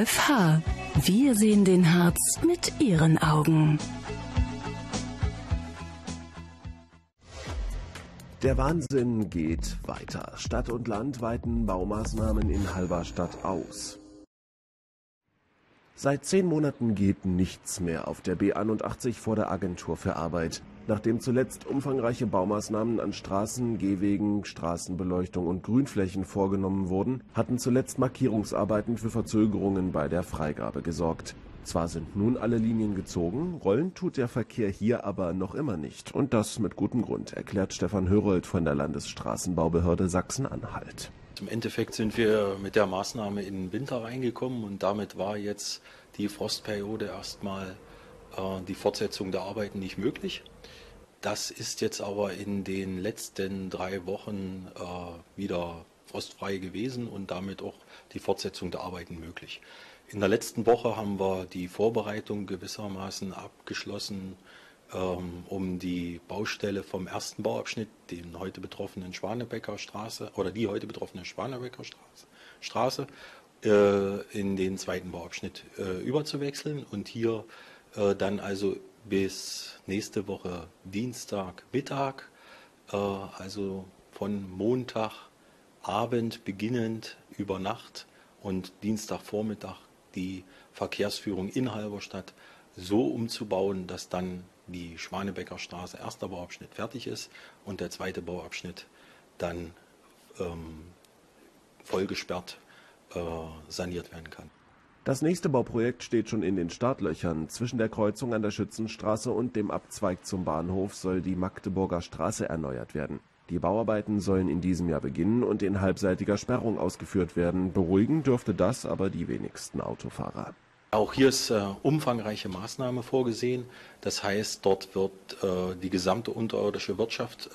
12H. Wir sehen den Harz mit Ihren Augen. Der Wahnsinn geht weiter. Stadt und Land weiten Baumaßnahmen in Halberstadt aus. Seit 10 Monaten geht nichts mehr auf der B81 vor der Agentur für Arbeit. Nachdem zuletzt umfangreiche Baumaßnahmen an Straßen, Gehwegen, Straßenbeleuchtung und Grünflächen vorgenommen wurden, hatten zuletzt Markierungsarbeiten für Verzögerungen bei der Freigabe gesorgt. Zwar sind nun alle Linien gezogen, rollen tut der Verkehr hier aber noch immer nicht. Und das mit gutem Grund, erklärt Stefan Hörold von der Landesstraßenbaubehörde Sachsen-Anhalt. Im Endeffekt sind wir mit der Maßnahme in den Winter reingekommen und damit war jetzt die Frostperiode erstmal die Fortsetzung der Arbeiten nicht möglich. Das ist jetzt aber in den letzten 3 Wochen wieder frostfrei gewesen und damit auch die Fortsetzung der Arbeiten möglich. In der letzten Woche haben wir die Vorbereitung gewissermaßen abgeschlossen, um die Baustelle vom ersten Bauabschnitt, den heute betroffenen Schwanebecker Straße oder die heute betroffene Schwanebecker Straße, in den zweiten Bauabschnitt überzuwechseln und hier dann also bis nächste Woche Dienstagmittag, also von Montagabend beginnend über Nacht und Dienstagvormittag die Verkehrsführung in Halberstadt so umzubauen, dass dann die Schwanebecker Straße, erster Bauabschnitt, fertig ist und der zweite Bauabschnitt dann vollgesperrt saniert werden kann. Das nächste Bauprojekt steht schon in den Startlöchern. Zwischen der Kreuzung an der Schützenstraße und dem Abzweig zum Bahnhof soll die Magdeburger Straße erneuert werden. Die Bauarbeiten sollen in diesem Jahr beginnen und in halbseitiger Sperrung ausgeführt werden. Beruhigen dürfte das aber die wenigsten Autofahrer. Auch hier ist umfangreiche Maßnahme vorgesehen. Das heißt, dort wird die gesamte unterirdische Wirtschaft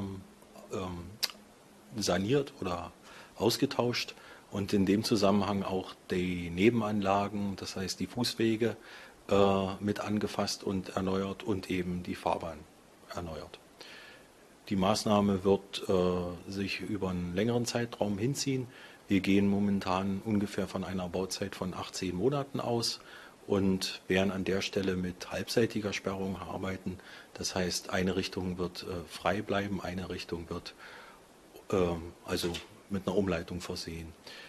saniert oder ausgetauscht und in dem Zusammenhang auch die Nebenanlagen, das heißt die Fußwege mit angefasst und erneuert und eben die Fahrbahn erneuert. Die Maßnahme wird sich über einen längeren Zeitraum hinziehen. Wir gehen momentan ungefähr von einer Bauzeit von 18 Monaten aus und werden an der Stelle mit halbseitiger Sperrung arbeiten. Das heißt, eine Richtung wird frei bleiben, eine Richtung wird also mit einer Umleitung versehen.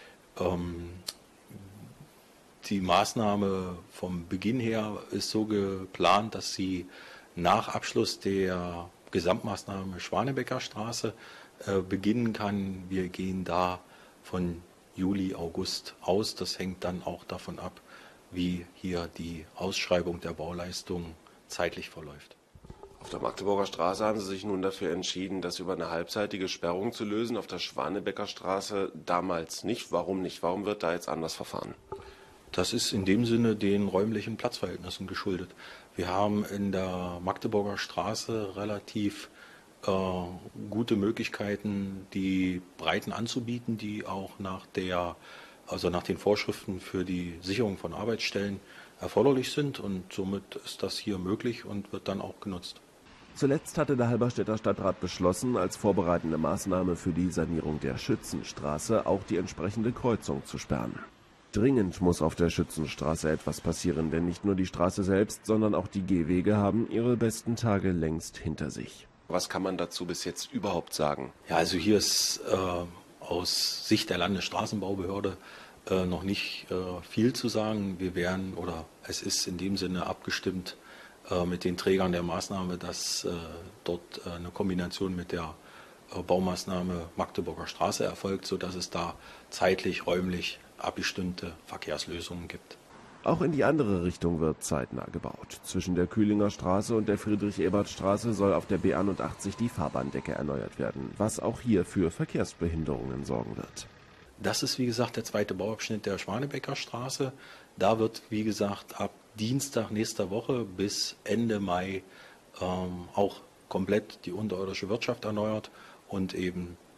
Die Maßnahme vom Beginn her ist so geplant, dass sie nach Abschluss der Gesamtmaßnahme Schwanebecker Straße beginnen kann. Wir gehen da von Juli, August aus. Das hängt dann auch davon ab, wie hier die Ausschreibung der Bauleistung zeitlich verläuft. Auf der Magdeburger Straße haben Sie sich nun dafür entschieden, das über eine halbseitige Sperrung zu lösen. Auf der Schwanebecker Straße damals nicht. Warum nicht? Warum wird da jetzt anders verfahren? Das ist in dem Sinne den räumlichen Platzverhältnissen geschuldet. Wir haben in der Magdeburger Straße relativ gute Möglichkeiten, die Breiten anzubieten, die auch nach den Vorschriften für die Sicherung von Arbeitsstellen erforderlich sind und somit ist das hier möglich und wird dann auch genutzt. Zuletzt hatte der Halberstädter Stadtrat beschlossen, als vorbereitende Maßnahme für die Sanierung der Schützenstraße auch die entsprechende Kreuzung zu sperren. Dringend muss auf der Schützenstraße etwas passieren, denn nicht nur die Straße selbst, sondern auch die Gehwege haben ihre besten Tage längst hinter sich. Was kann man dazu bis jetzt überhaupt sagen? Ja, also hier ist aus Sicht der Landesstraßenbaubehörde noch nicht viel zu sagen. Es ist in dem Sinne abgestimmt mit den Trägern der Maßnahme, dass dort eine Kombination mit der Baumaßnahme Magdeburger Straße erfolgt, sodass es da zeitlich, räumlich abgestimmte Verkehrslösungen gibt. Auch in die andere Richtung wird zeitnah gebaut. Zwischen der Kühlinger Straße und der Friedrich-Ebert-Straße soll auf der B81 die Fahrbahndecke erneuert werden, was auch hier für Verkehrsbehinderungen sorgen wird. Das ist, wie gesagt, der zweite Bauabschnitt der Schwanebecker Straße. Da wird, wie gesagt, ab Dienstag nächster Woche bis Ende Mai auch komplett die unterirdische Wirtschaft erneuert und eben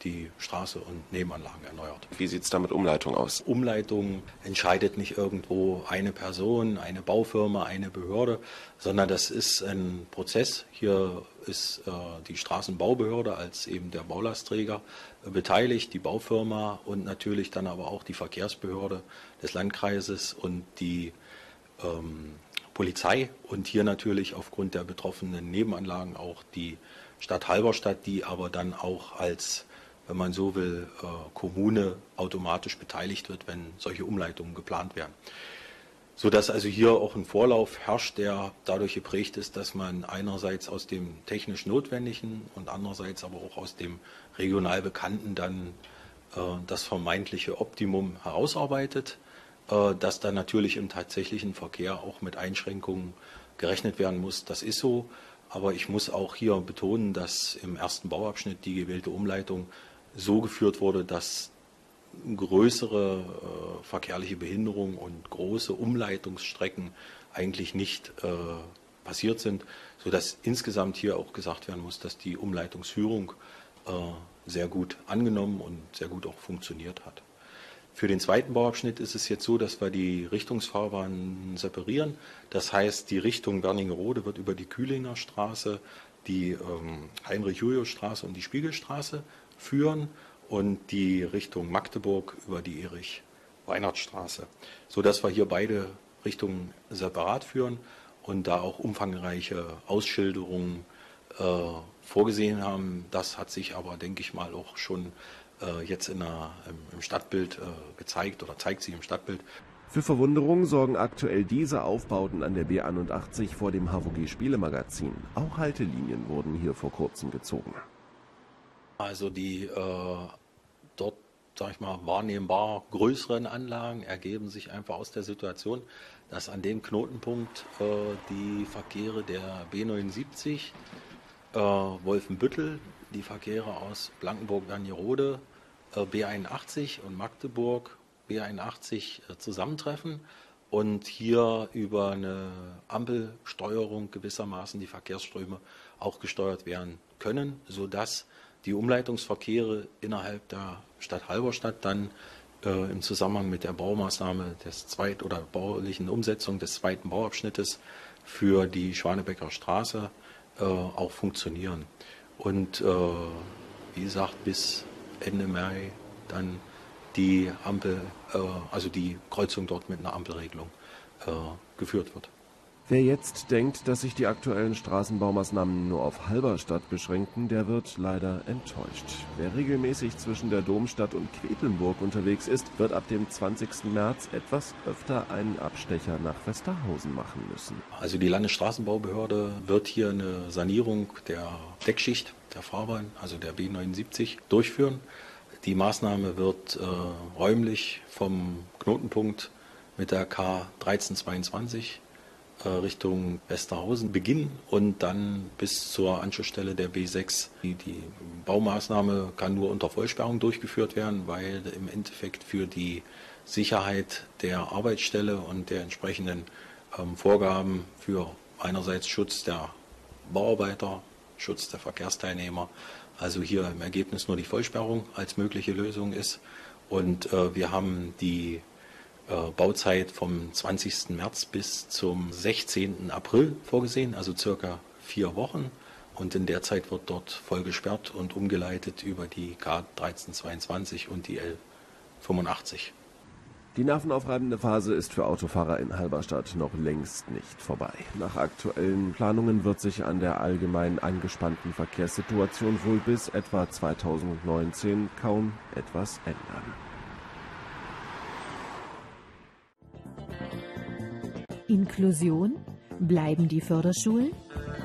die Straße und Nebenanlagen erneuert. Wie sieht es da mit Umleitung aus? Umleitung entscheidet nicht irgendwo eine Person, eine Baufirma, eine Behörde, sondern das ist ein Prozess. Hier ist die Straßenbaubehörde als eben der Baulastträger beteiligt, die Baufirma und natürlich dann aber auch die Verkehrsbehörde des Landkreises und die Polizei und hier natürlich aufgrund der betroffenen Nebenanlagen auch die Stadt Halberstadt, die aber dann auch als, wenn man so will, Kommune automatisch beteiligt wird, wenn solche Umleitungen geplant werden. Sodass also hier auch ein Vorlauf herrscht, der dadurch geprägt ist, dass man einerseits aus dem technisch Notwendigen und andererseits aber auch aus dem regional Bekannten dann das vermeintliche Optimum herausarbeitet, dass dann natürlich im tatsächlichen Verkehr auch mit Einschränkungen gerechnet werden muss. Das ist so. Aber ich muss auch hier betonen, dass im ersten Bauabschnitt die gewählte Umleitung so geführt wurde, dass größere verkehrliche Behinderungen und große Umleitungsstrecken eigentlich nicht passiert sind, sodass insgesamt hier auch gesagt werden muss, dass die Umleitungsführung sehr gut angenommen und sehr gut auch funktioniert hat. Für den zweiten Bauabschnitt ist es jetzt so, dass wir die Richtungsfahrbahnen separieren. Das heißt, die Richtung Wernigerode wird über die Kühlinger Straße, die Heinrich-Julius-Straße und die Spiegelstraße führen und die Richtung Magdeburg über die Erich-Weinert-Straße, sodass wir hier beide Richtungen separat führen und da auch umfangreiche Ausschilderungen vorgesehen haben. Das hat sich aber, denke ich mal, auch schon jetzt im Stadtbild gezeigt oder zeigt sich im Stadtbild. Für Verwunderung sorgen aktuell diese Aufbauten an der B81 vor dem HVG Spielemagazin. Auch Haltelinien wurden hier vor kurzem gezogen. Also die dort, sag ich mal, wahrnehmbar größeren Anlagen ergeben sich einfach aus der Situation, dass an dem Knotenpunkt die Verkehre der B79, Wolfenbüttel, die Verkehre aus Blankenburg-Wernigerode, B81 und Magdeburg, B81 zusammentreffen und hier über eine Ampelsteuerung gewissermaßen die Verkehrsströme auch gesteuert werden können, sodass die Umleitungsverkehre innerhalb der Stadt Halberstadt dann im Zusammenhang mit der Baumaßnahme oder baulichen Umsetzung des zweiten Bauabschnittes für die Schwanebecker Straße auch funktionieren. Und wie gesagt, bis Ende Mai dann die Ampel, also die Kreuzung dort mit einer Ampelregelung geführt wird. Wer jetzt denkt, dass sich die aktuellen Straßenbaumaßnahmen nur auf Halberstadt beschränken, der wird leider enttäuscht. Wer regelmäßig zwischen der Domstadt und Quedlinburg unterwegs ist, wird ab dem 20. März etwas öfter einen Abstecher nach Westerhausen machen müssen. Also die Landesstraßenbaubehörde wird hier eine Sanierung der Deckschicht der Fahrbahn, also der B79, durchführen. Die Maßnahme wird räumlich vom Knotenpunkt mit der K 1322 Richtung Westerhausen beginnen und dann bis zur Anschlussstelle der B6. Die Baumaßnahme kann nur unter Vollsperrung durchgeführt werden, weil im Endeffekt für die Sicherheit der Arbeitsstelle und der entsprechenden Vorgaben für einerseits Schutz der Bauarbeiter, Schutz der Verkehrsteilnehmer, also hier im Ergebnis nur die Vollsperrung als mögliche Lösung ist. Und wir haben die Bauzeit vom 20. März bis zum 16. April vorgesehen, also circa 4 Wochen. Und in der Zeit wird dort voll gesperrt und umgeleitet über die K 1322 und die L 85. Die nervenaufreibende Phase ist für Autofahrer in Halberstadt noch längst nicht vorbei. Nach aktuellen Planungen wird sich an der allgemein angespannten Verkehrssituation wohl bis etwa 2019 kaum etwas ändern. Inklusion? Bleiben die Förderschulen?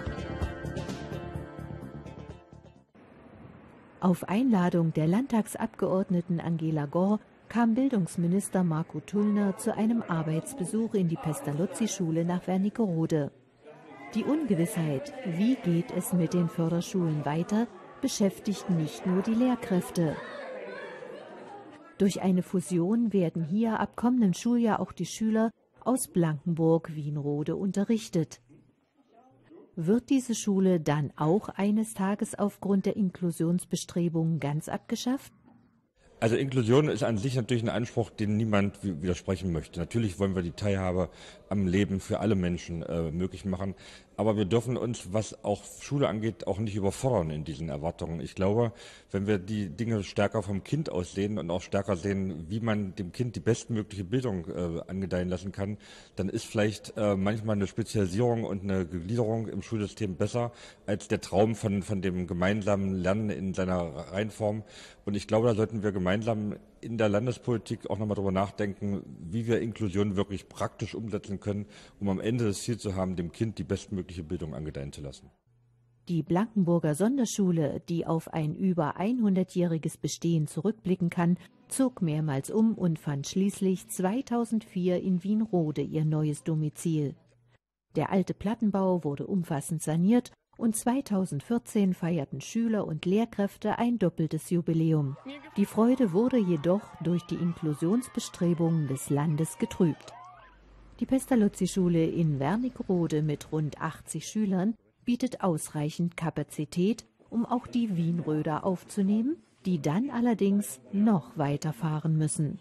Auf Einladung der Landtagsabgeordneten Angela Gorr kam Bildungsminister Marco Tullner zu einem Arbeitsbesuch in die Pestalozzi-Schule nach Wernigerode. Die Ungewissheit, wie geht es mit den Förderschulen weiter, beschäftigt nicht nur die Lehrkräfte. Durch eine Fusion werden hier ab kommendem Schuljahr auch die Schüler aus Blankenburg-Wienrode unterrichtet. Wird diese Schule dann auch eines Tages aufgrund der Inklusionsbestrebungen ganz abgeschafft? Also Inklusion ist an sich natürlich ein Anspruch, den niemand widersprechen möchte. Natürlich wollen wir die Teilhabe am Leben für alle Menschen möglich machen. Aber wir dürfen uns, was auch Schule angeht, auch nicht überfordern in diesen Erwartungen. Ich glaube, wenn wir die Dinge stärker vom Kind aus sehen und auch stärker sehen, wie man dem Kind die bestmögliche Bildung angedeihen lassen kann, dann ist vielleicht manchmal eine Spezialisierung und eine Gliederung im Schulsystem besser als der Traum von dem gemeinsamen Lernen in seiner Reihenform. Und ich glaube, da sollten wir gemeinsam in der Landespolitik auch nochmal darüber nachdenken, wie wir Inklusion wirklich praktisch umsetzen können, um am Ende das Ziel zu haben, dem Kind die bestmögliche Bildung angedeihen zu lassen. Die Blankenburger Sonderschule, die auf ein über 100-jähriges Bestehen zurückblicken kann, zog mehrmals um und fand schließlich 2004 in Wienrode ihr neues Domizil. Der alte Plattenbau wurde umfassend saniert und 2014 feierten Schüler und Lehrkräfte ein doppeltes Jubiläum. Die Freude wurde jedoch durch die Inklusionsbestrebungen des Landes getrübt. Die Pestalozzi-Schule in Wernigerode mit rund 80 Schülern bietet ausreichend Kapazität, um auch die Wienröder aufzunehmen, die dann allerdings noch weiterfahren müssen.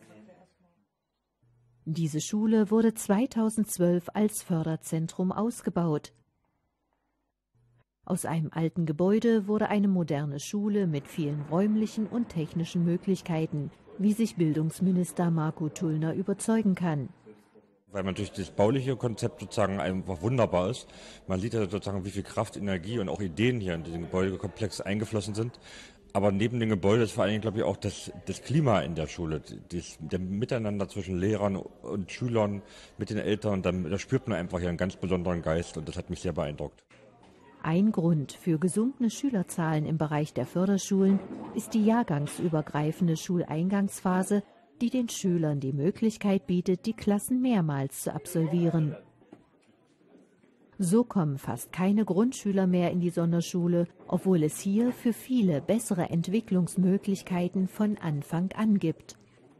Diese Schule wurde 2012 als Förderzentrum ausgebaut. Aus einem alten Gebäude wurde eine moderne Schule mit vielen räumlichen und technischen Möglichkeiten, wie sich Bildungsminister Marco Tullner überzeugen kann. Weil man durch das bauliche Konzept sozusagen einfach wunderbar ist. Man sieht ja sozusagen, wie viel Kraft, Energie und auch Ideen hier in diesen Gebäudekomplex eingeflossen sind. Aber neben dem Gebäude ist vor allen Dingen, glaube ich, auch das Klima in der Schule, der Miteinander zwischen Lehrern und Schülern, mit den Eltern. Da spürt man einfach hier einen ganz besonderen Geist und das hat mich sehr beeindruckt. Ein Grund für gesunkene Schülerzahlen im Bereich der Förderschulen ist die jahrgangsübergreifende Schuleingangsphase, die den Schülern die Möglichkeit bietet, die Klassen mehrmals zu absolvieren. So kommen fast keine Grundschüler mehr in die Sonderschule, obwohl es hier für viele bessere Entwicklungsmöglichkeiten von Anfang an gibt.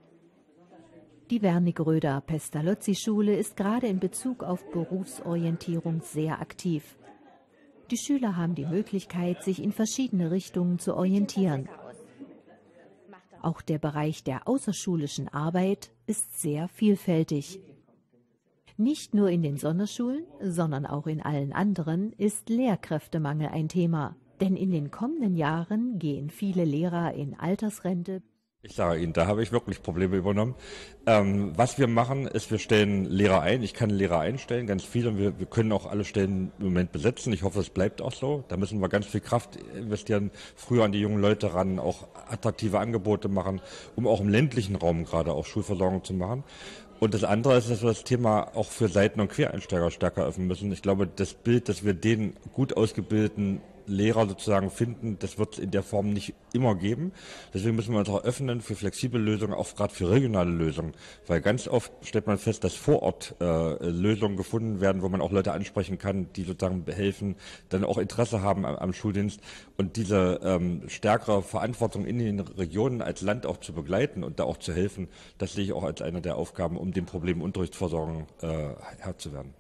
Die Wernigeröder Pestalozzi-Schule ist gerade in Bezug auf Berufsorientierung sehr aktiv. Die Schüler haben die Möglichkeit, sich in verschiedene Richtungen zu orientieren. Auch der Bereich der außerschulischen Arbeit ist sehr vielfältig. Nicht nur in den Sonderschulen, sondern auch in allen anderen ist Lehrkräftemangel ein Thema. Denn in den kommenden Jahren gehen viele Lehrer in Altersrente. Ich sage Ihnen, da habe ich wirklich Probleme übernommen. Was wir machen, ist, wir stellen Lehrer ein. Ich kann Lehrer einstellen, ganz viele. Und wir können auch alle Stellen im Moment besetzen. Ich hoffe, es bleibt auch so. Da müssen wir ganz viel Kraft investieren, früher an die jungen Leute ran, auch attraktive Angebote machen, um auch im ländlichen Raum gerade auch Schulversorgung zu machen. Und das andere ist, dass wir das Thema auch für Seiten- und Quereinsteiger stärker öffnen müssen. Ich glaube, das Bild, dass wir den gut ausgebildeten Lehrer sozusagen finden, das wird es in der Form nicht immer geben. Deswegen müssen wir uns auch öffnen für flexible Lösungen, auch gerade für regionale Lösungen. Weil ganz oft stellt man fest, dass vor Ort Lösungen gefunden werden, wo man auch Leute ansprechen kann, die sozusagen helfen, dann auch Interesse haben am Schuldienst. Und diese stärkere Verantwortung in den Regionen als Land auch zu begleiten und da auch zu helfen, das sehe ich auch als eine der Aufgaben, um dem Problem Unterrichtsversorgung Herr zu werden.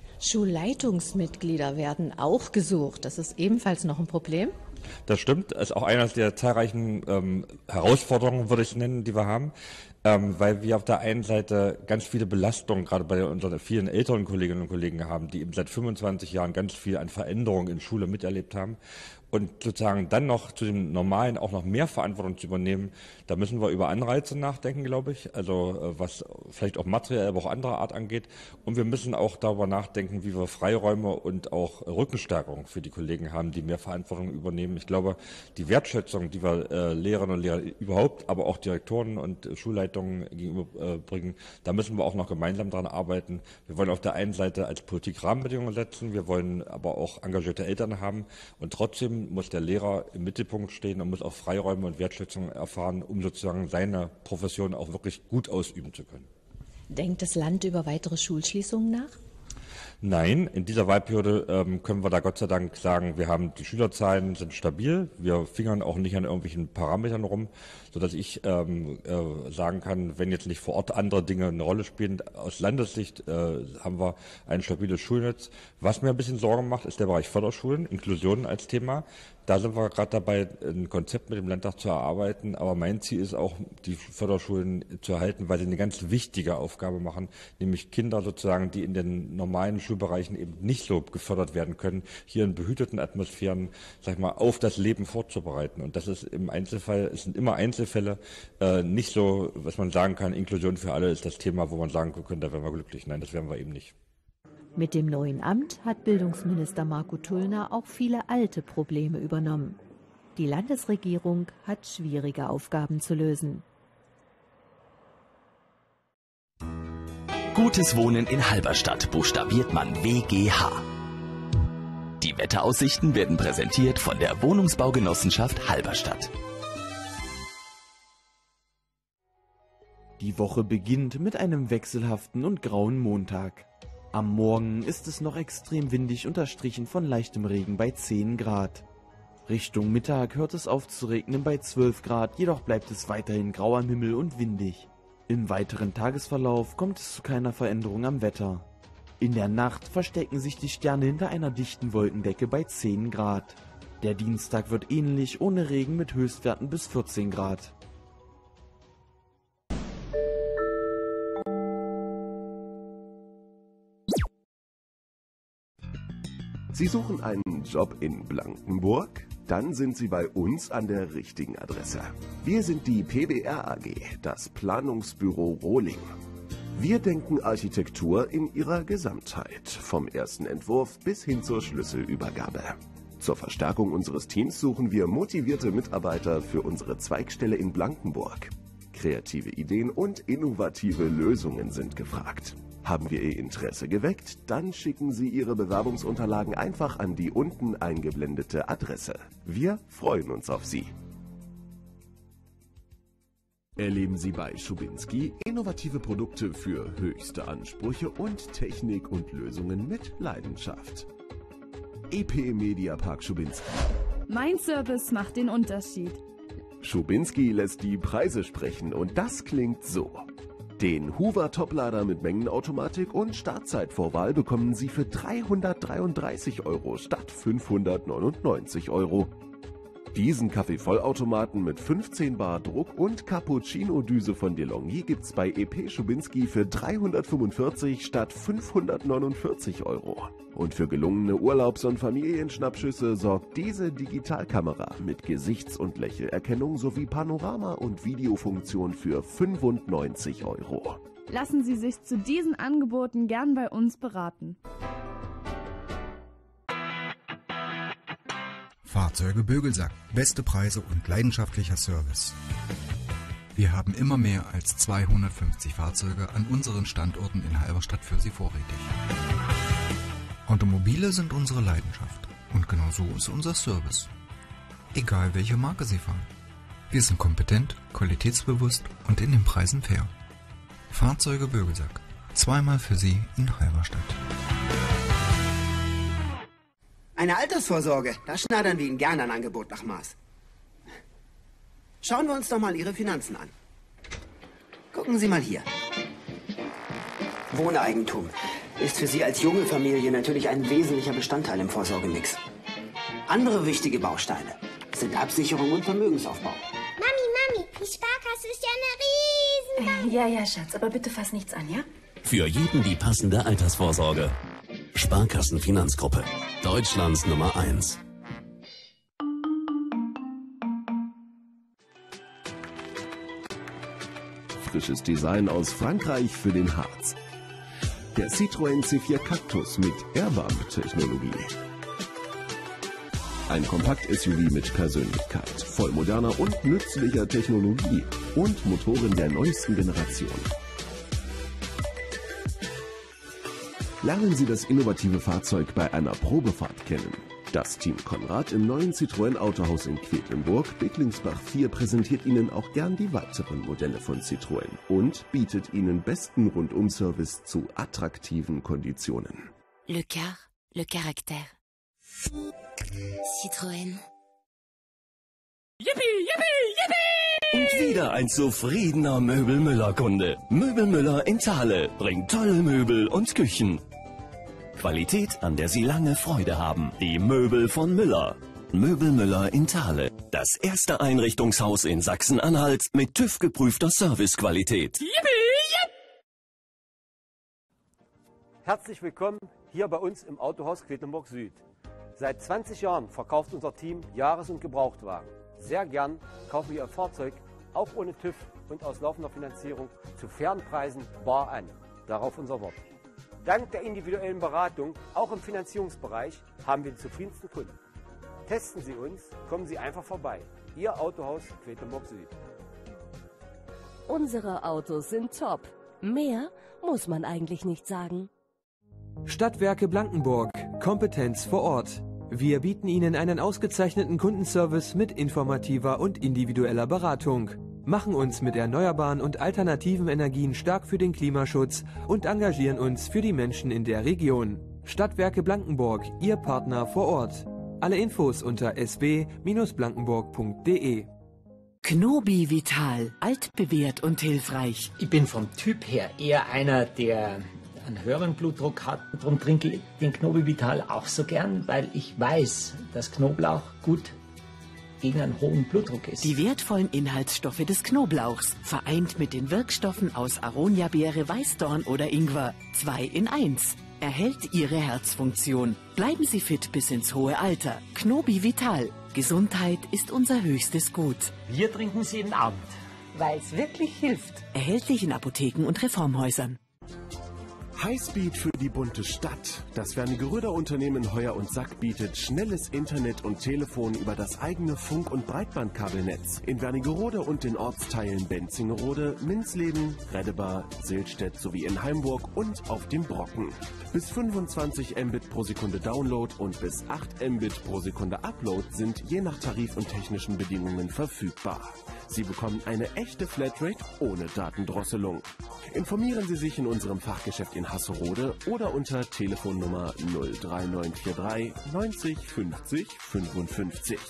Schulleitungsmitglieder werden auch gesucht. Das ist ebenfalls noch ein Problem? Das stimmt. Das ist auch eine der zahlreichen Herausforderungen, würde ich es nennen, die wir haben. Weil wir auf der einen Seite ganz viele Belastungen, gerade bei unseren vielen älteren Kolleginnen und Kollegen haben, die eben seit 25 Jahren ganz viel an Veränderungen in Schule miterlebt haben. Und sozusagen dann noch zu dem Normalen auch noch mehr Verantwortung zu übernehmen, da müssen wir über Anreize nachdenken, glaube ich. Also was vielleicht auch materiell, aber auch anderer Art angeht. Und wir müssen auch darüber nachdenken, wie wir Freiräume und auch Rückenstärkung für die Kollegen haben, die mehr Verantwortung übernehmen. Ich glaube, die Wertschätzung, die wir Lehrerinnen und Lehrer überhaupt, aber auch Direktoren und Schulleitungen gegenüberbringen, da müssen wir auch noch gemeinsam daran arbeiten. Wir wollen auf der einen Seite als Politik Rahmenbedingungen setzen, wir wollen aber auch engagierte Eltern haben und trotzdem muss der Lehrer im Mittelpunkt stehen und muss auch Freiräume und Wertschätzung erfahren, um sozusagen seine Profession auch wirklich gut ausüben zu können. Denkt das Land über weitere Schulschließungen nach? Nein, in dieser Wahlperiode können wir da Gott sei Dank sagen, wir haben die Schülerzahlen sind stabil, wir fingern auch nicht an irgendwelchen Parametern rum, sodass ich sagen kann, wenn jetzt nicht vor Ort andere Dinge eine Rolle spielen, aus Landessicht haben wir ein stabiles Schulnetz. Was mir ein bisschen Sorgen macht, ist der Bereich Förderschulen, Inklusion als Thema. Da sind wir gerade dabei, ein Konzept mit dem Landtag zu erarbeiten. Aber mein Ziel ist auch, die Förderschulen zu erhalten, weil sie eine ganz wichtige Aufgabe machen, nämlich Kinder sozusagen, die in den normalen Schulbereichen eben nicht so gefördert werden können, hier in behüteten Atmosphären, sag ich mal, auf das Leben vorzubereiten. Und das ist im Einzelfall, es sind immer Einzelfälle, nicht so, was man sagen kann, Inklusion für alle ist das Thema, wo man sagen könnte, da wären wir glücklich. Nein, das wären wir eben nicht. Mit dem neuen Amt hat Bildungsminister Marco Tullner auch viele alte Probleme übernommen. Die Landesregierung hat schwierige Aufgaben zu lösen. Gutes Wohnen in Halberstadt buchstabiert man WGH. Die Wetteraussichten werden präsentiert von der Wohnungsbaugenossenschaft Halberstadt. Die Woche beginnt mit einem wechselhaften und grauen Montag. Am Morgen ist es noch extrem windig, unterstrichen von leichtem Regen bei 10 Grad. Richtung Mittag hört es auf zu regnen bei 12 Grad, jedoch bleibt es weiterhin grau am Himmel und windig. Im weiteren Tagesverlauf kommt es zu keiner Veränderung am Wetter. In der Nacht verstecken sich die Sterne hinter einer dichten Wolkendecke bei 10 Grad. Der Dienstag wird ähnlich, ohne Regen mit Höchstwerten bis 14 Grad. Sie suchen einen Job in Blankenburg? Dann sind Sie bei uns an der richtigen Adresse. Wir sind die PBR AG, das Planungsbüro Rohling. Wir denken Architektur in ihrer Gesamtheit, vom ersten Entwurf bis hin zur Schlüsselübergabe. Zur Verstärkung unseres Teams suchen wir motivierte Mitarbeiter für unsere Zweigstelle in Blankenburg. Kreative Ideen und innovative Lösungen sind gefragt. Haben wir Ihr Interesse geweckt? Dann schicken Sie Ihre Bewerbungsunterlagen einfach an die unten eingeblendete Adresse. Wir freuen uns auf Sie. Erleben Sie bei Schubinski innovative Produkte für höchste Ansprüche und Technik und Lösungen mit Leidenschaft. EP Mediapark Schubinski. Mein Service macht den Unterschied. Schubinski lässt die Preise sprechen und das klingt so. Den Hoover Toplader mit Mengenautomatik und Startzeitvorwahl bekommen Sie für 333 € statt 599 €. Diesen Kaffeevollautomaten mit 15 Bar Druck und Cappuccino-Düse von DeLonghi gibt's bei EP Schubinski für 345 statt 549 €. Und für gelungene Urlaubs- und Familienschnappschüsse sorgt diese Digitalkamera mit Gesichts- und Lächelerkennung sowie Panorama- und Videofunktion für 95 €. Lassen Sie sich zu diesen Angeboten gern bei uns beraten. Fahrzeuge Bögelsack. Beste Preise und leidenschaftlicher Service. Wir haben immer mehr als 250 Fahrzeuge an unseren Standorten in Halberstadt für Sie vorrätig. Automobile sind unsere Leidenschaft und genau so ist unser Service. Egal welche Marke Sie fahren. Wir sind kompetent, qualitätsbewusst und in den Preisen fair. Fahrzeuge Bögelsack. Zweimal für Sie in Halberstadt. Eine Altersvorsorge, da schneidern wir Ihnen gerne ein Angebot nach Maß. Schauen wir uns doch mal Ihre Finanzen an. Gucken Sie mal hier. Wohneigentum ist für Sie als junge Familie natürlich ein wesentlicher Bestandteil im Vorsorgemix. Andere wichtige Bausteine sind Absicherung und Vermögensaufbau. Mami, die Sparkasse ist ja eine Riesenbank. Ja, Schatz, aber bitte fass nichts an, ja? Für jeden die passende Altersvorsorge. Sparkassenfinanzgruppe. Deutschlands Nummer 1. Frisches Design aus Frankreich für den Harz. Der Citroën C4 Cactus mit Airbump-Technologie. Ein Kompakt-SUV mit Persönlichkeit, voll moderner und nützlicher Technologie und Motoren der neuesten Generation. Lernen Sie das innovative Fahrzeug bei einer Probefahrt kennen. Das Team Konrad im neuen Citroën Autohaus in Quedlinburg, Bicklingsbach 4, präsentiert Ihnen auch gern die weiteren Modelle von Citroën und bietet Ihnen besten Rundum-Service zu attraktiven Konditionen. le car, le caractère. Citroën. Yippie, yippie, yippie! Und wieder ein zufriedener Möbelmüller-Kunde. Möbelmüller in Thale bringt tolle Möbel und Küchen. Qualität, an der Sie lange Freude haben. Die Möbel von Müller. Möbelmüller in Thale. Das erste Einrichtungshaus in Sachsen-Anhalt mit TÜV-geprüfter Servicequalität. Herzlich willkommen hier bei uns im Autohaus Quedlinburg Süd. Seit 20 Jahren verkauft unser Team Jahres- und Gebrauchtwagen. Sehr gern kaufen wir Ihr Fahrzeug auch ohne TÜV und aus laufender Finanzierung zu fairen Preisen bar an. Darauf unser Wort. Dank der individuellen Beratung, auch im Finanzierungsbereich, haben wir die zufriedensten Kunden. Testen Sie uns, kommen Sie einfach vorbei. Ihr Autohaus Quedlinburg Süd. Unsere Autos sind top. Mehr muss man eigentlich nicht sagen. Stadtwerke Blankenburg. Kompetenz vor Ort. Wir bieten Ihnen einen ausgezeichneten Kundenservice mit informativer und individueller Beratung, machen uns mit erneuerbaren und alternativen Energien stark für den Klimaschutz und engagieren uns für die Menschen in der Region. Stadtwerke Blankenburg, Ihr Partner vor Ort. Alle Infos unter sb-blankenburg.de. Knobi Vital, altbewährt und hilfreich. Ich bin vom Typ her eher einer, der einen höheren Blutdruck hat. Darum trinke ich den Knobi Vital auch so gern, weil ich weiß, dass Knoblauch gut gegen einen hohen Blutdruck ist. Die wertvollen Inhaltsstoffe des Knoblauchs, vereint mit den Wirkstoffen aus Aronia-Beere, Weißdorn oder Ingwer. 2 in 1. Erhält Ihre Herzfunktion. Bleiben Sie fit bis ins hohe Alter. Knobi Vital. Gesundheit ist unser höchstes Gut. Wir trinken es jeden Abend, weil es wirklich hilft. Erhältlich in Apotheken und Reformhäusern. Highspeed für die bunte Stadt. Das Wernigeröder-Unternehmen Heuer und Sack bietet schnelles Internet und Telefon über das eigene Funk- und Breitbandkabelnetz. In Wernigerode und den Ortsteilen Benzingerode, Minzleben, Reddebar, Silstedt sowie in Heimburg und auf dem Brocken. Bis 25 Mbit pro Sekunde Download und bis 8 Mbit pro Sekunde Upload sind je nach Tarif und technischen Bedingungen verfügbar. Sie bekommen eine echte Flatrate ohne Datendrosselung. Informieren Sie sich in unserem Fachgeschäft in Hasserode oder unter Telefonnummer 03943 90 50 55.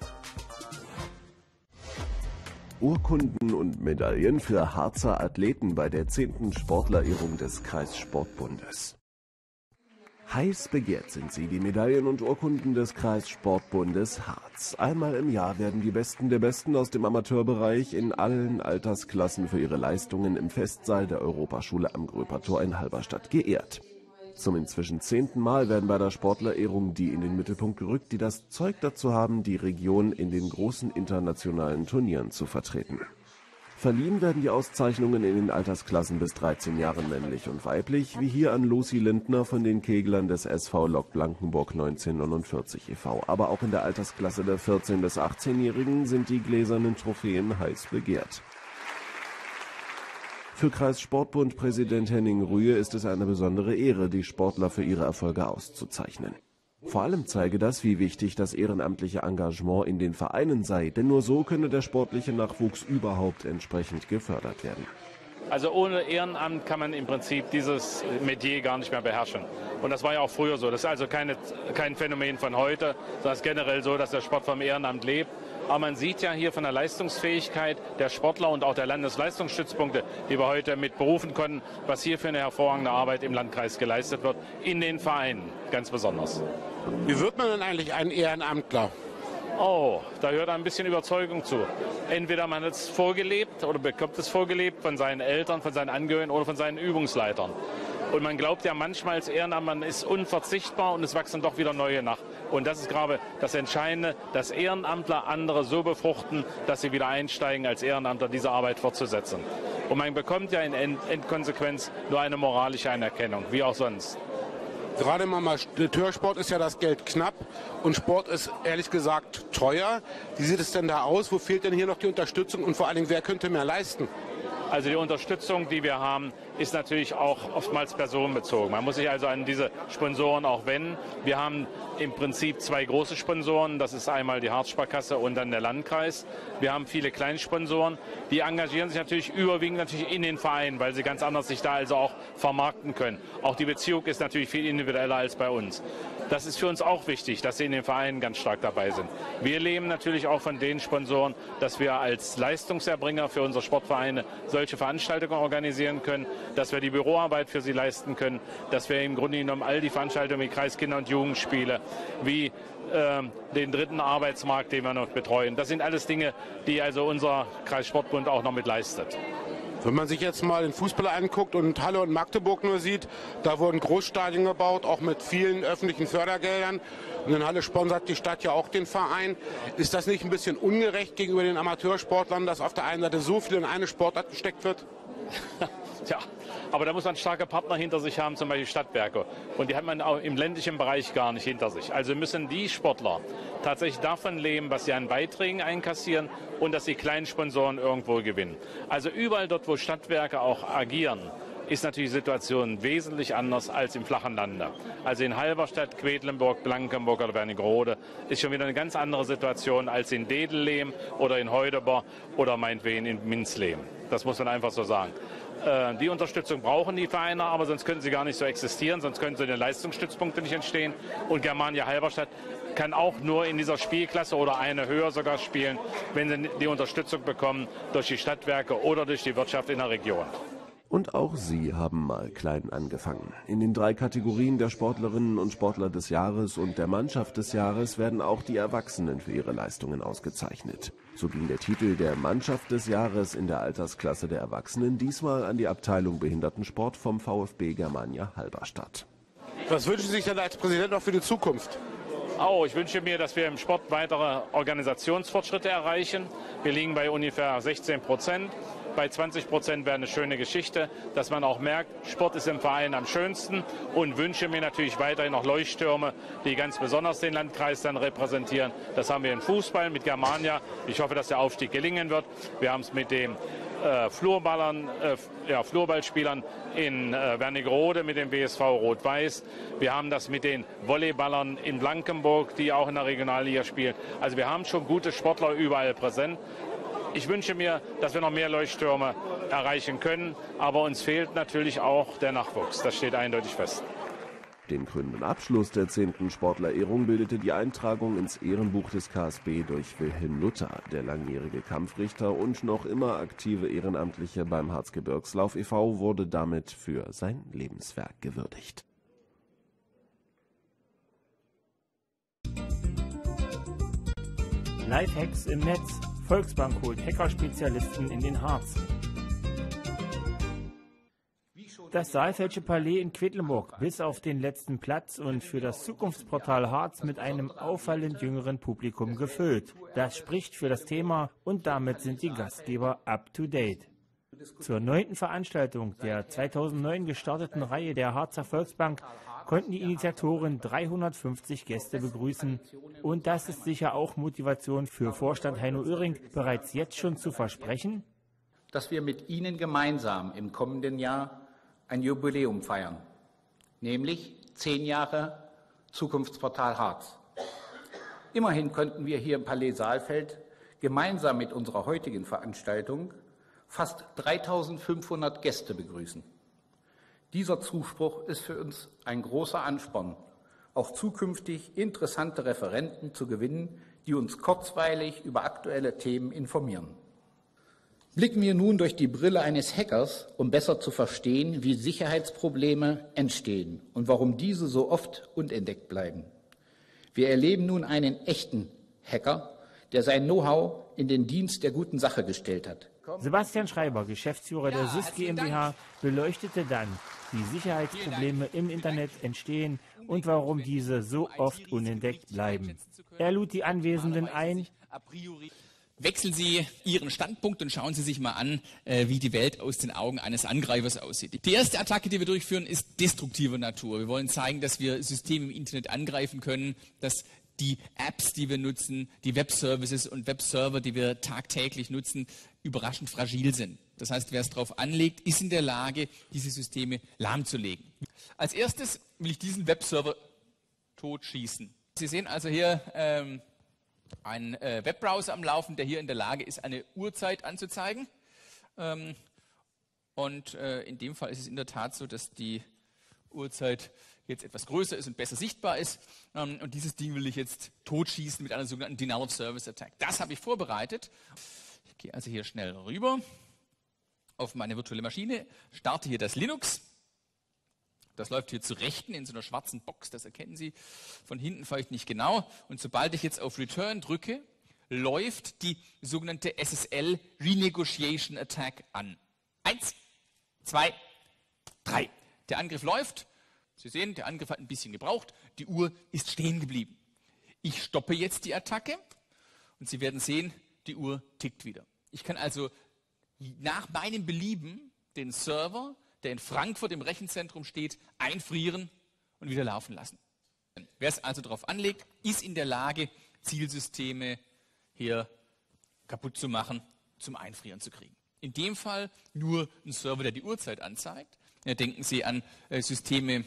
Urkunden und Medaillen für Harzer Athleten bei der 10. Sportlerehrung des Kreissportbundes. Heiß begehrt sind sie, die Medaillen und Urkunden des Kreissportbundes Harz. Einmal im Jahr werden die Besten der Besten aus dem Amateurbereich in allen Altersklassen für ihre Leistungen im Festsaal der Europaschule am Gröpertor in Halberstadt geehrt. Zum inzwischen 10. Mal werden bei der Sportlerehrung die in den Mittelpunkt gerückt, die das Zeug dazu haben, die Region in den großen internationalen Turnieren zu vertreten. Verliehen werden die Auszeichnungen in den Altersklassen bis 13 Jahren männlich und weiblich, wie hier an Lucy Lindner von den Keglern des SV Lok Blankenburg 1949 e.V. Aber auch in der Altersklasse der 14- bis 18-Jährigen sind die gläsernen Trophäen heiß begehrt. Für Kreissportbund-Präsident Henning Rühe ist es eine besondere Ehre, die Sportler für ihre Erfolge auszuzeichnen. Vor allem zeige das, wie wichtig das ehrenamtliche Engagement in den Vereinen sei, denn nur so könne der sportliche Nachwuchs überhaupt entsprechend gefördert werden. Also ohne Ehrenamt kann man im Prinzip dieses Metier gar nicht mehr beherrschen. Und das war ja auch früher so. Das ist also kein Phänomen von heute, sondern es ist generell so, dass der Sport vom Ehrenamt lebt. Aber man sieht ja hier von der Leistungsfähigkeit der Sportler und auch der Landesleistungsstützpunkte, die wir heute mit berufen konnten, was hier für eine hervorragende Arbeit im Landkreis geleistet wird, in den Vereinen ganz besonders. Wie wird man denn eigentlich ein Ehrenamtler? Oh, da gehört ein bisschen Überzeugung zu. Entweder man hat es vorgelebt oder bekommt es vorgelebt von seinen Eltern, von seinen Angehörigen oder von seinen Übungsleitern. Und man glaubt ja manchmal als Ehrenamt, man ist unverzichtbar und es wachsen doch wieder neue nach. Und das ist gerade das Entscheidende, dass Ehrenamtler andere so befruchten, dass sie wieder einsteigen, als Ehrenamtler diese Arbeit fortzusetzen. Und man bekommt ja in Endkonsequenz nur eine moralische Anerkennung, wie auch sonst. Gerade im Amateursport ist ja das Geld knapp und Sport ist ehrlich gesagt teuer. Wie sieht es denn da aus? Wo fehlt denn hier noch die Unterstützung und vor allen Dingen, wer könnte mehr leisten? Also die Unterstützung, die wir haben, ist natürlich auch oftmals personenbezogen. Man muss sich also an diese Sponsoren auch wenden. Wir haben im Prinzip zwei große Sponsoren. Das ist einmal die Harzsparkasse und dann der Landkreis. Wir haben viele Kleinsponsoren. Die engagieren sich natürlich überwiegend in den Vereinen, weil sie ganz anders sich da also auch vermarkten können. Auch die Beziehung ist natürlich viel individueller als bei uns. Das ist für uns auch wichtig, dass sie in den Vereinen ganz stark dabei sind. Wir leben natürlich auch von den Sponsoren, dass wir als Leistungserbringer für unsere Sportvereine solche Veranstaltungen organisieren können, dass wir die Büroarbeit für sie leisten können, dass wir im Grunde genommen all die Veranstaltungen wie Kreiskinder- und Jugendspiele, wie den dritten Arbeitsmarkt, den wir noch betreuen. Das sind alles Dinge, die also unser Kreissportbund auch noch mit leistet. Wenn man sich jetzt mal den Fußball anguckt und Halle und Magdeburg nur sieht, da wurden Großstadien gebaut, auch mit vielen öffentlichen Fördergeldern. Und in Halle sponsert die Stadt ja auch den Verein. Ist das nicht ein bisschen ungerecht gegenüber den Amateursportlern, dass auf der einen Seite so viel in eine Sportart gesteckt wird? Tja, aber da muss man starke Partner hinter sich haben, zum Beispiel Stadtwerke. Und die hat man auch im ländlichen Bereich gar nicht hinter sich. Also müssen die Sportler tatsächlich davon leben, was sie an Beiträgen einkassieren und dass sie kleinen Sponsoren irgendwo gewinnen. Also überall dort, wo Stadtwerke auch agieren, ist natürlich die Situation wesentlich anders als im flachen Lande. Also in Halberstadt, Quedlinburg, Blankenburg oder Wernigerode ist schon wieder eine ganz andere Situation als in Dedellehm oder in Heudeber oder meinetwegen in Minzlehm. Das muss man einfach so sagen. Die Unterstützung brauchen die Vereine, aber sonst können sie gar nicht so existieren, sonst können so die Leistungsstützpunkte nicht entstehen. Und Germania Halberstadt kann auch nur in dieser Spielklasse oder eine höher sogar spielen, wenn sie die Unterstützung bekommen durch die Stadtwerke oder durch die Wirtschaft in der Region. Und auch sie haben mal klein angefangen. In den 3 Kategorien der Sportlerinnen und Sportler des Jahres und der Mannschaft des Jahres werden auch die Erwachsenen für ihre Leistungen ausgezeichnet. So ging der Titel der Mannschaft des Jahres in der Altersklasse der Erwachsenen diesmal an die Abteilung Behindertensport vom VfB Germania Halberstadt. Was wünschen Sie sich denn als Präsident noch für die Zukunft? Ich wünsche mir, dass wir im Sport weitere Organisationsfortschritte erreichen. Wir liegen bei ungefähr 16%. Bei 20% wäre eine schöne Geschichte, dass man auch merkt, Sport ist im Verein am schönsten, und wünsche mir natürlich weiterhin noch Leuchttürme, die ganz besonders den Landkreis dann repräsentieren. Das haben wir im Fußball mit Germania. Ich hoffe, dass der Aufstieg gelingen wird. Wir haben es mit den Flurballspielern in Wernigerode mit dem BSV Rot-Weiß. Wir haben das mit den Volleyballern in Blankenburg, die auch in der Regionalliga spielen. Also wir haben schon gute Sportler überall präsent. Ich wünsche mir, dass wir noch mehr Leuchttürme erreichen können, aber uns fehlt natürlich auch der Nachwuchs. Das steht eindeutig fest. Den krönenden Abschluss der 10. Sportlerehrung bildete die Eintragung ins Ehrenbuch des KSB durch Wilhelm Luther. Der langjährige Kampfrichter und noch immer aktive Ehrenamtliche beim Harzgebirgslauf e.V. wurde damit für sein Lebenswerk gewürdigt. Lifehacks im Netz. Volksbank holt Hackerspezialisten in den Harz. Das Saalfeldsche Palais in Quedlinburg bis auf den letzten Platz und für das Zukunftsportal Harz mit einem auffallend jüngeren Publikum gefüllt. Das spricht für das Thema und damit sind die Gastgeber up to date. Zur 9. Veranstaltung der 2009 gestarteten Reihe der Harzer Volksbank konnten die Initiatoren 350 Gäste begrüßen. Und das ist sicher auch Motivation für Vorstand Heino Oehring, bereits jetzt schon zu versprechen, dass wir mit Ihnen gemeinsam im kommenden Jahr ein Jubiläum feiern, nämlich 10 Jahre Zukunftsportal Harz. Immerhin konnten wir hier im Palais Saalfeld gemeinsam mit unserer heutigen Veranstaltung fast 3.500 Gäste begrüßen. Dieser Zuspruch ist für uns ein großer Ansporn, auch zukünftig interessante Referenten zu gewinnen, die uns kurzweilig über aktuelle Themen informieren. Blicken wir nun durch die Brille eines Hackers, um besser zu verstehen, wie Sicherheitsprobleme entstehen und warum diese so oft unentdeckt bleiben. Wir erleben nun einen echten Hacker, der sein Know-how in den Dienst der guten Sache gestellt hat. Sebastian Schreiber, Geschäftsführer der SÜS GmbH, beleuchtete dann, wie Sicherheitsprobleme im Internet entstehen und warum diese so oft unentdeckt bleiben. Er lud die Anwesenden ein. Wechseln Sie Ihren Standpunkt und schauen Sie sich mal an, wie die Welt aus den Augen eines Angreifers aussieht. Die erste Attacke, die wir durchführen, ist destruktiver Natur. Wir wollen zeigen, dass wir Systeme im Internet angreifen können, dass die Apps, die wir nutzen, die Webservices und Webserver, die wir tagtäglich nutzen, überraschend fragil sind. Das heißt, wer es drauf anlegt, ist in der Lage, diese Systeme lahmzulegen. Als erstes will ich diesen Webserver totschießen. Sie sehen also hier einen Webbrowser am Laufen, der hier in der Lage ist, eine Uhrzeit anzuzeigen. In dem Fall ist es in der Tat so, dass die Uhrzeit jetzt etwas größer ist und besser sichtbar ist. Und dieses Ding will ich jetzt totschießen mit einer sogenannten Denial of Service Attack. Das habe ich vorbereitet. Ich gehe also hier schnell rüber auf meine virtuelle Maschine, starte hier das Linux. Das läuft hier zu Rechten in so einer schwarzen Box, das erkennen Sie von hinten vielleicht nicht genau. Und sobald ich jetzt auf Return drücke, läuft die sogenannte SSL Renegotiation Attack an. 1, 2, 3. Der Angriff läuft. Sie sehen, der Angriff hat ein bisschen gebraucht. Die Uhr ist stehen geblieben. Ich stoppe jetzt die Attacke und Sie werden sehen, die Uhr tickt wieder. Ich kann also nach meinem Belieben den Server, der in Frankfurt im Rechenzentrum steht, einfrieren und wieder laufen lassen. Wer es also darauf anlegt, ist in der Lage, Zielsysteme hier kaputt zu machen, zum Einfrieren zu kriegen. In dem Fall nur ein Server, der die Uhrzeit anzeigt. Denken Sie an Systeme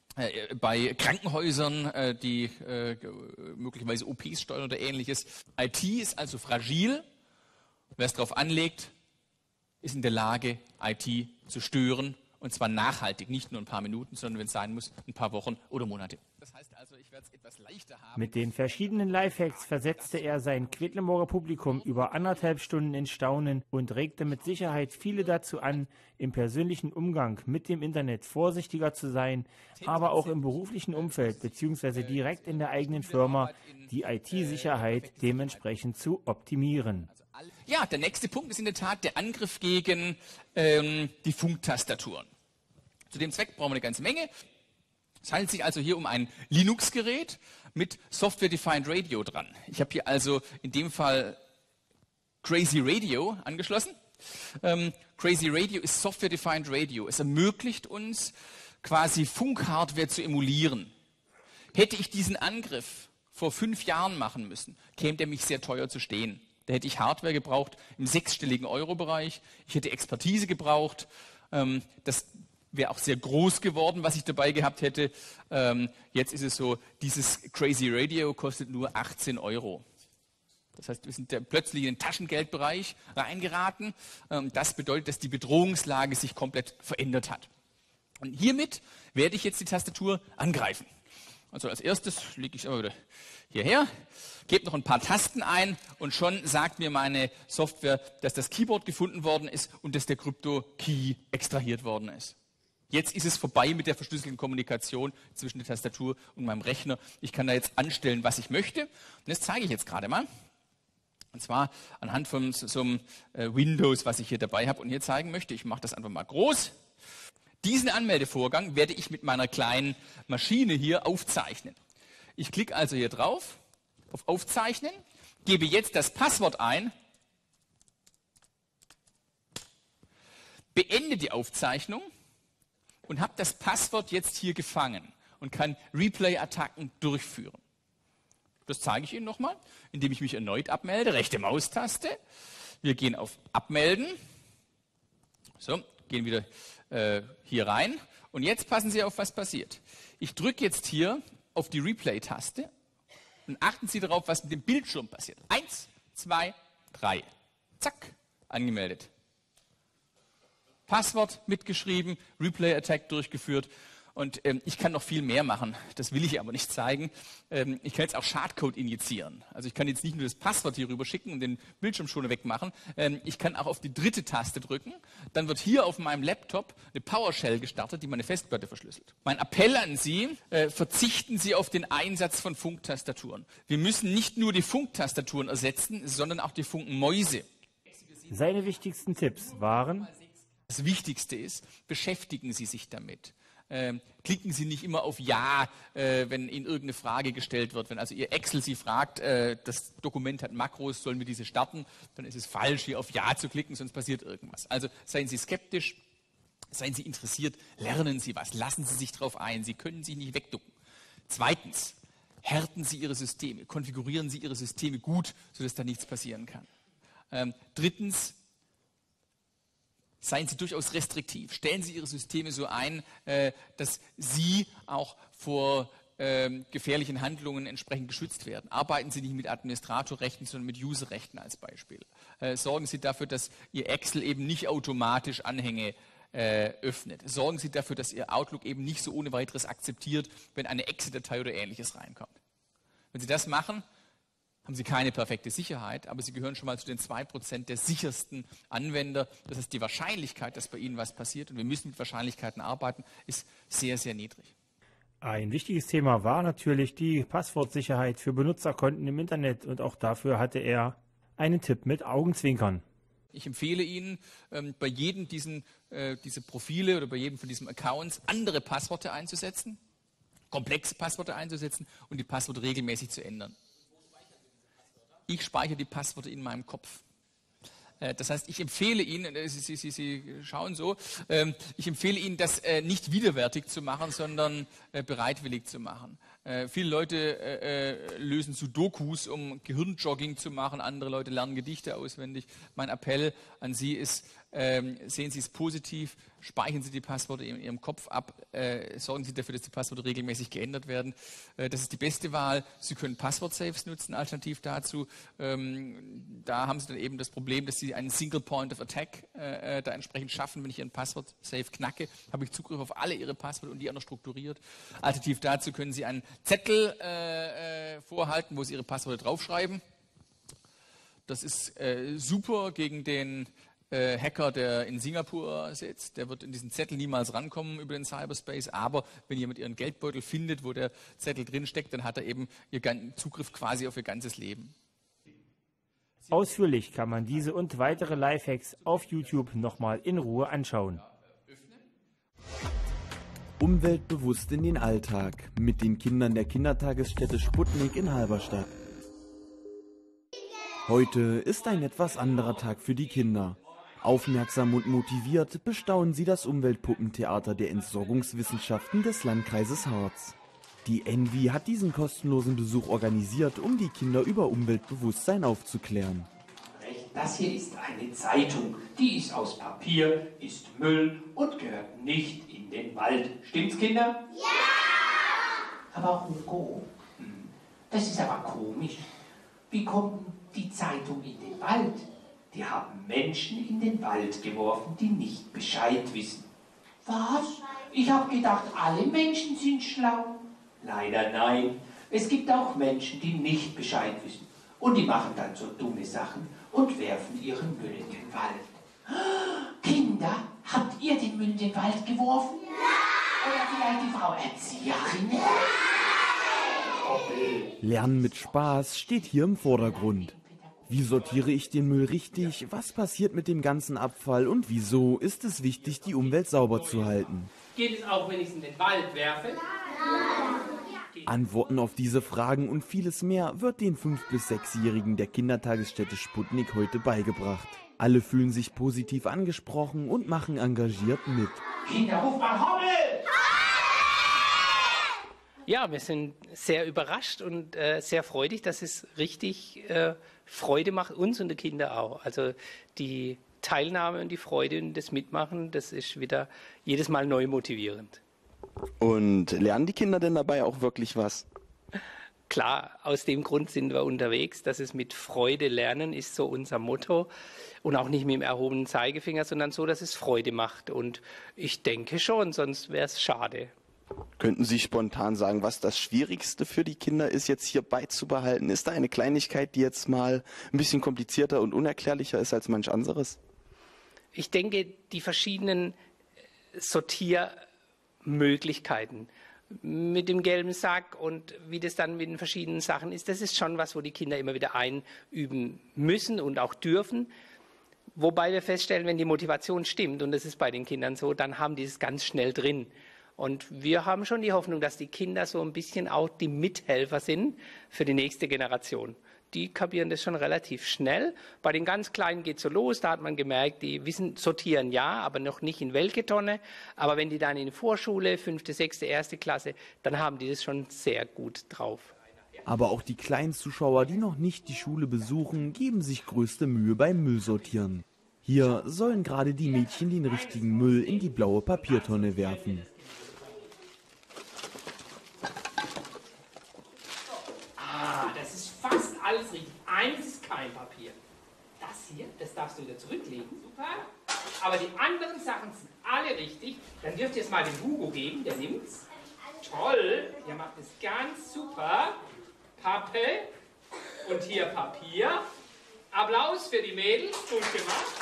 bei Krankenhäusern, die möglicherweise OPs steuern oder ähnliches. IT ist also fragil. Wer es darauf anlegt, ist in der Lage, IT zu stören. Und zwar nachhaltig, nicht nur ein paar Minuten, sondern wenn es sein muss, ein paar Wochen oder Monate. Das heißt also, ich werde es etwas leichter haben. Mit den verschiedenen Lifehacks versetzte er sein Quedlinburger Publikum über 1,5 Stunden in Staunen und regte mit Sicherheit viele dazu an, im persönlichen Umgang mit dem Internet vorsichtiger zu sein, aber auch im beruflichen Umfeld bzw. direkt in der eigenen Firma die IT-Sicherheit dementsprechend zu optimieren. Ja, der nächste Punkt ist in der Tat der Angriff gegen die Funktastaturen. Zu dem Zweck brauchen wir eine ganze Menge. Es handelt sich also hier um ein Linux-Gerät mit Software-Defined Radio dran. Ich habe hier also in dem Fall Crazy Radio angeschlossen. Crazy Radio ist Software-Defined Radio. Es ermöglicht uns, quasi Funkhardware zu emulieren. Hätte ich diesen Angriff vor 5 Jahren machen müssen, käme der mich sehr teuer zu stehen. Da hätte ich Hardware gebraucht im 6-stelligen Euro-Bereich. Ich hätte Expertise gebraucht. Das wäre auch sehr groß geworden, was ich dabei gehabt hätte. Jetzt ist es so, dieses Crazy Radio kostet nur 18 Euro. Das heißt, wir sind plötzlich in den Taschengeldbereich reingeraten. Das bedeutet, dass die Bedrohungslage sich komplett verändert hat. Und hiermit werde ich jetzt die Tastatur angreifen. Also als erstes lege ich es aber wieder hierher, gebe noch ein paar Tasten ein und schon sagt mir meine Software, dass das Keyboard gefunden worden ist und dass der Krypto-Key extrahiert worden ist. Jetzt ist es vorbei mit der verschlüsselten Kommunikation zwischen der Tastatur und meinem Rechner. Ich kann da jetzt anstellen, was ich möchte. Und das zeige ich jetzt gerade mal. Und zwar anhand von so einem Windows, was ich hier dabei habe und hier zeigen möchte. Ich mache das einfach mal groß. Diesen Anmeldevorgang werde ich mit meiner kleinen Maschine hier aufzeichnen. Ich klicke also hier drauf, auf Aufzeichnen, gebe jetzt das Passwort ein, beende die Aufzeichnung und habe das Passwort jetzt hier gefangen und kann Replay-Attacken durchführen. Das zeige ich Ihnen nochmal, indem ich mich erneut abmelde, rechte Maustaste. Wir gehen auf Abmelden. So, gehen wieder hier rein. Und jetzt passen Sie auf, was passiert. Ich drücke jetzt hier auf die Replay-Taste und achten Sie darauf, was mit dem Bildschirm passiert. 1, 2, 3. Zack, angemeldet. Passwort mitgeschrieben, Replay-Attack durchgeführt. Und ich kann noch viel mehr machen, das will ich aber nicht zeigen. Ich kann jetzt auch Schadcode injizieren. Also ich kann jetzt nicht nur das Passwort hier rüber schicken und den Bildschirmschoner wegmachen. Ich kann auch auf die dritte Taste drücken. Dann wird hier auf meinem Laptop eine PowerShell gestartet, die meine Festplatte verschlüsselt. Mein Appell an Sie, verzichten Sie auf den Einsatz von Funktastaturen. Wir müssen nicht nur die Funktastaturen ersetzen, sondern auch die Funkmäuse. Seine wichtigsten Tipps waren: Das Wichtigste ist, beschäftigen Sie sich damit. Klicken Sie nicht immer auf Ja, wenn Ihnen irgendeine Frage gestellt wird. Wenn also Ihr Excel Sie fragt, das Dokument hat Makros, sollen wir diese starten, dann ist es falsch, hier auf Ja zu klicken, sonst passiert irgendwas. Also seien Sie skeptisch, seien Sie interessiert, lernen Sie was, lassen Sie sich darauf ein, Sie können sich nicht wegducken. Zweitens, härten Sie Ihre Systeme, konfigurieren Sie Ihre Systeme gut, sodass da nichts passieren kann. Drittens, seien Sie durchaus restriktiv. Stellen Sie Ihre Systeme so ein, dass Sie auch vor gefährlichen Handlungen entsprechend geschützt werden. Arbeiten Sie nicht mit Administratorrechten, sondern mit Userrechten als Beispiel. Sorgen Sie dafür, dass Ihr Excel eben nicht automatisch Anhänge öffnet. Sorgen Sie dafür, dass Ihr Outlook eben nicht so ohne weiteres akzeptiert, wenn eine Excel-Datei oder Ähnliches reinkommt. Wenn Sie das machen, haben Sie keine perfekte Sicherheit, aber Sie gehören schon mal zu den 2% der sichersten Anwender. Das heißt, die Wahrscheinlichkeit, dass bei Ihnen was passiert, und wir müssen mit Wahrscheinlichkeiten arbeiten, ist sehr, sehr niedrig. Ein wichtiges Thema war natürlich die Passwortsicherheit für Benutzerkonten im Internet, und auch dafür hatte er einen Tipp mit Augenzwinkern. Ich empfehle Ihnen, bei jedem diese Profile oder bei jedem von diesen Accounts andere Passworte einzusetzen, komplexe Passworte einzusetzen und die Passworte regelmäßig zu ändern. Ich speichere die Passworte in meinem Kopf. Das heißt, ich empfehle Ihnen, Sie schauen so, ich empfehle Ihnen, das nicht widerwärtig zu machen, sondern bereitwillig zu machen. Viele Leute lösen Sudokus, um Gehirnjogging zu machen. Andere Leute lernen Gedichte auswendig. Mein Appell an Sie ist, sehen Sie es positiv, speichern Sie die Passworte in Ihrem Kopf ab, sorgen Sie dafür, dass die Passworte regelmäßig geändert werden. Das ist die beste Wahl. Sie können Passwort-Safes nutzen, alternativ dazu. Da haben Sie dann eben das Problem, dass Sie einen Single Point of Attack da entsprechend schaffen. Wenn ich Ihren Passwort-Safe knacke, habe ich Zugriff auf alle Ihre Passwörter und die auch noch strukturiert. Alternativ dazu können Sie einen Zettel vorhalten, wo Sie Ihre Passwörter draufschreiben. Das ist super gegen den Hacker, der in Singapur sitzt. Der wird in diesen Zettel niemals rankommen über den Cyberspace. Aber wenn jemand Ihren Geldbeutel findet, wo der Zettel drin steckt, dann hat er eben Zugriff quasi auf Ihr ganzes Leben. Ausführlich kann man diese und weitere Lifehacks auf YouTube nochmal in Ruhe anschauen. Umweltbewusst in den Alltag mit den Kindern der Kindertagesstätte Sputnik in Halberstadt. Heute ist ein etwas anderer Tag für die Kinder. Aufmerksam und motiviert bestaunen sie das Umweltpuppentheater der Entsorgungswissenschaften des Landkreises Harz. Die ENVI hat diesen kostenlosen Besuch organisiert, um die Kinder über Umweltbewusstsein aufzuklären. Das hier ist eine Zeitung. Die ist aus Papier, ist Müll und gehört nicht in den Wald. Stimmt's, Kinder? Ja! Aber Hugo, das ist aber komisch. Wie kommt die Zeitung in den Wald? Die haben Menschen in den Wald geworfen, die nicht Bescheid wissen. Was? Ich habe gedacht, alle Menschen sind schlau. Leider nein. Es gibt auch Menschen, die nicht Bescheid wissen. Und die machen dann so dumme Sachen und werfen ihren Müll in den Wald. Kinder, habt ihr den Müll in den Wald geworfen? Ja! Oder vielleicht die Frau Erzieherin? Ja! Lernen mit Spaß steht hier im Vordergrund. Wie sortiere ich den Müll richtig? Was passiert mit dem ganzen Abfall? Und wieso ist es wichtig, die Umwelt sauber zu halten? Geht es auch, wenn ich es in den Wald werfe? Antworten auf diese Fragen und vieles mehr wird den 5- bis 6-Jährigen der Kindertagesstätte Sputnik heute beigebracht. Alle fühlen sich positiv angesprochen und machen engagiert mit. Kinder, ruf mal Hommel! Ja, wir sind sehr überrascht und sehr freudig, dass es richtig Freude macht, uns und den Kindern auch. Also die Teilnahme und die Freude und das Mitmachen, das ist wieder jedes Mal neu motivierend. Und lernen die Kinder denn dabei auch wirklich was? Klar, aus dem Grund sind wir unterwegs, dass es mit Freude lernen ist so unser Motto. Und auch nicht mit dem erhobenen Zeigefinger, sondern so, dass es Freude macht. Und ich denke schon, sonst wäre es schade. Könnten Sie spontan sagen, was das Schwierigste für die Kinder ist, jetzt hier beizubehalten? Ist da eine Kleinigkeit, die jetzt mal ein bisschen komplizierter und unerklärlicher ist als manch anderes? Ich denke, die verschiedenen Sortiermöglichkeiten mit dem gelben Sack und wie das dann mit den verschiedenen Sachen ist, das ist schon was, wo die Kinder immer wieder einüben müssen und auch dürfen. Wobei wir feststellen, wenn die Motivation stimmt, und das ist bei den Kindern so, dann haben die es ganz schnell drin. Und wir haben schon die Hoffnung, dass die Kinder so ein bisschen auch die Mithelfer sind für die nächste Generation. Die kapieren das schon relativ schnell. Bei den ganz Kleinen geht es so los, da hat man gemerkt, die wissen, sortieren ja, aber noch nicht in welche Tonne. Aber wenn die dann in die Vorschule, 5., 6., 1. Klasse, dann haben die das schon sehr gut drauf. Aber auch die kleinen Zuschauer, die noch nicht die Schule besuchen, geben sich größte Mühe beim Müllsortieren. Hier sollen gerade die Mädchen den richtigen Müll in die blaue Papiertonne werfen. Das ist fast alles richtig. Eines ist kein Papier. Das hier, das darfst du wieder zurücklegen. Super. Aber die anderen Sachen sind alle richtig. Dann dürft ihr es mal dem Hugo geben, der nimmt's. Toll, ihr macht es ganz super. Pappe und hier Papier. Applaus für die Mädels, gut gemacht.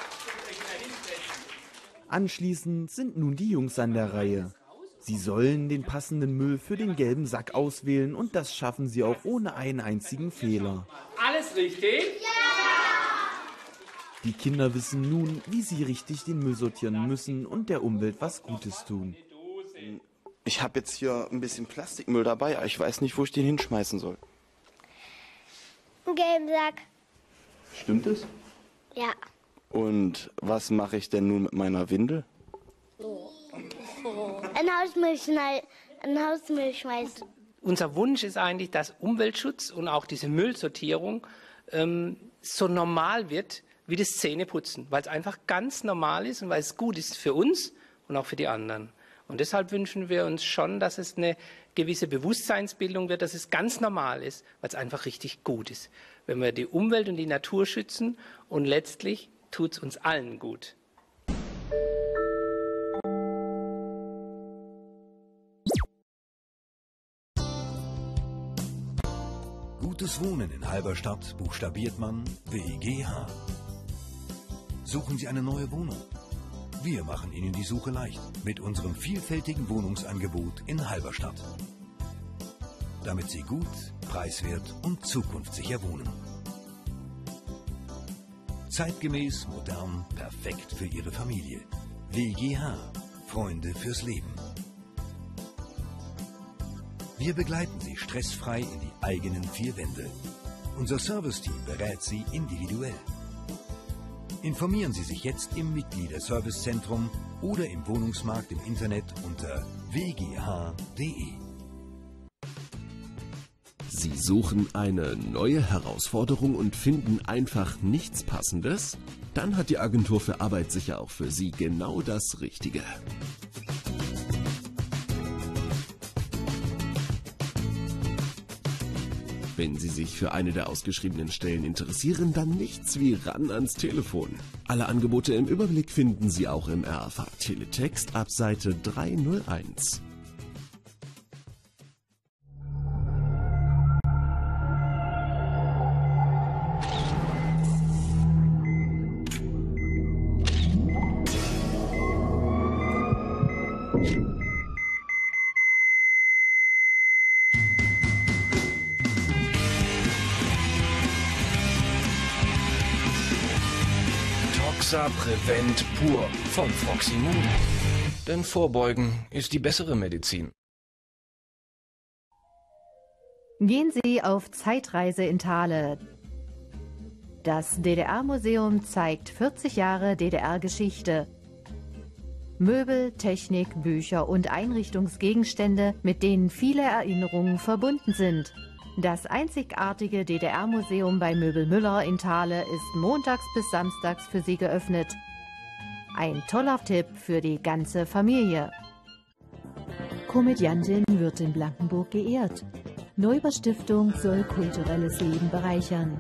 Anschließend sind nun die Jungs an der Reihe. Sie sollen den passenden Müll für den gelben Sack auswählen und das schaffen sie auch ohne einen einzigen Fehler. Alles richtig? Die Kinder wissen nun, wie sie richtig den Müll sortieren müssen und der Umwelt was Gutes tun. Ich habe jetzt hier ein bisschen Plastikmüll dabei, aber ich weiß nicht, wo ich den hinschmeißen soll. Einen gelben Sack. Stimmt es? Ja. Und was mache ich denn nun mit meiner Windel? Ein Hausmüll schmeißen. Unser Wunsch ist eigentlich, dass Umweltschutz und auch diese Müllsortierung so normal wird wie das Zähneputzen, weil es einfach ganz normal ist und weil es gut ist für uns und auch für die anderen. Und deshalb wünschen wir uns schon, dass es eine gewisse Bewusstseinsbildung wird, dass es ganz normal ist, weil es einfach richtig gut ist. Wenn wir die Umwelt und die Natur schützen und letztlich tut es uns allen gut. Gutes Wohnen in Halberstadt buchstabiert man WGH. Suchen Sie eine neue Wohnung? Wir machen Ihnen die Suche leicht mit unserem vielfältigen Wohnungsangebot in Halberstadt. Damit Sie gut, preiswert und zukunftssicher wohnen. Zeitgemäß, modern, perfekt für Ihre Familie. WGH, Freunde fürs Leben. Wir begleiten Sie stressfrei in die eigenen vier Wände. Unser Serviceteam berät Sie individuell. Informieren Sie sich jetzt im Mitgliederservicezentrum oder im Wohnungsmarkt im Internet unter wgh.de. Sie suchen eine neue Herausforderung und finden einfach nichts Passendes? Dann hat die Agentur für Arbeit sicher auch für Sie genau das Richtige. Wenn Sie sich für eine der ausgeschriebenen Stellen interessieren, dann nichts wie ran ans Telefon. Alle Angebote im Überblick finden Sie auch im RAV Teletext ab Seite 301. Prevent pur von Froximum. Denn Vorbeugen ist die bessere Medizin. Gehen Sie auf Zeitreise in Thale. Das DDR-Museum zeigt 40 Jahre DDR-Geschichte. Möbel, Technik, Bücher und Einrichtungsgegenstände, mit denen viele Erinnerungen verbunden sind. Das einzigartige DDR-Museum bei Möbel Müller in Thale ist montags bis samstags für Sie geöffnet. Ein toller Tipp für die ganze Familie. Komödiantin wird in Blankenburg geehrt. Neuber Stiftung soll kulturelles Leben bereichern.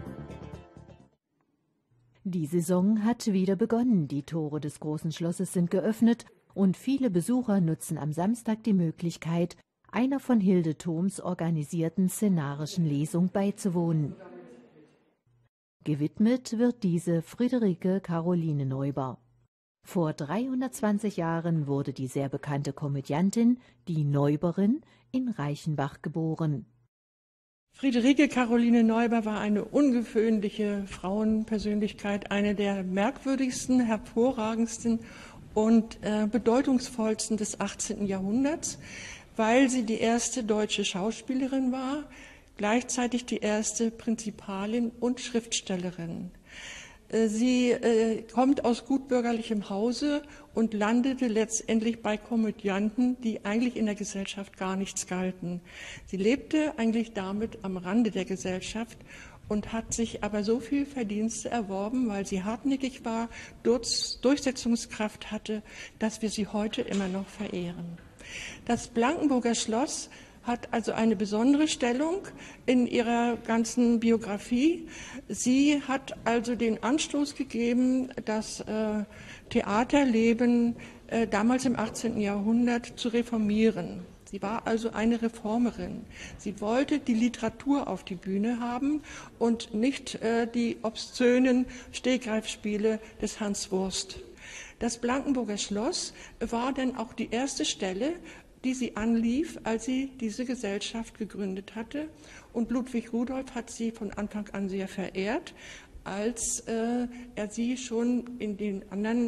Die Saison hat wieder begonnen. Die Tore des Großen Schlosses sind geöffnet und viele Besucher nutzen am Samstag die Möglichkeit, einer von Hilde Thoms organisierten szenarischen Lesung beizuwohnen. Gewidmet wird diese Friederike Caroline Neuber. Vor 320 Jahren wurde die sehr bekannte Komödiantin, die Neuberin, in Reichenbach geboren. Friederike Caroline Neuber war eine ungewöhnliche Frauenpersönlichkeit, eine der merkwürdigsten, hervorragendsten und bedeutungsvollsten des 18. Jahrhunderts, weil sie die erste deutsche Schauspielerin war, gleichzeitig die erste Prinzipalin und Schriftstellerin. Sie kommt aus gutbürgerlichem Hause und landete letztendlich bei Komödianten, die eigentlich in der Gesellschaft gar nichts galten. Sie lebte eigentlich damit am Rande der Gesellschaft und hat sich aber so viel Verdienste erworben, weil sie hartnäckig war, Durchsetzungskraft hatte, dass wir sie heute immer noch verehren. Das Blankenburger Schloss hat also eine besondere Stellung in ihrer ganzen Biografie. Sie hat also den Anstoß gegeben, das Theaterleben damals im 18. Jahrhundert zu reformieren. Sie war also eine Reformerin. Sie wollte die Literatur auf die Bühne haben und nicht die obszönen Stegreifspiele des Hans Wurst. Das Blankenburger Schloss war dann auch die erste Stelle, die sie anlief, als sie diese Gesellschaft gegründet hatte. Und Ludwig Rudolph hat sie von Anfang an sehr verehrt, als er sie schon in den anderen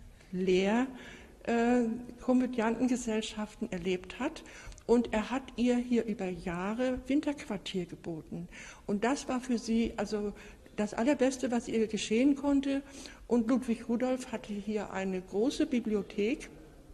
Komödiantengesellschaften erlebt hat. Und er hat ihr hier über Jahre Winterquartier geboten. Und das war für sie also das Allerbeste, was ihr geschehen konnte. Und Ludwig Rudolph hatte hier eine große Bibliothek,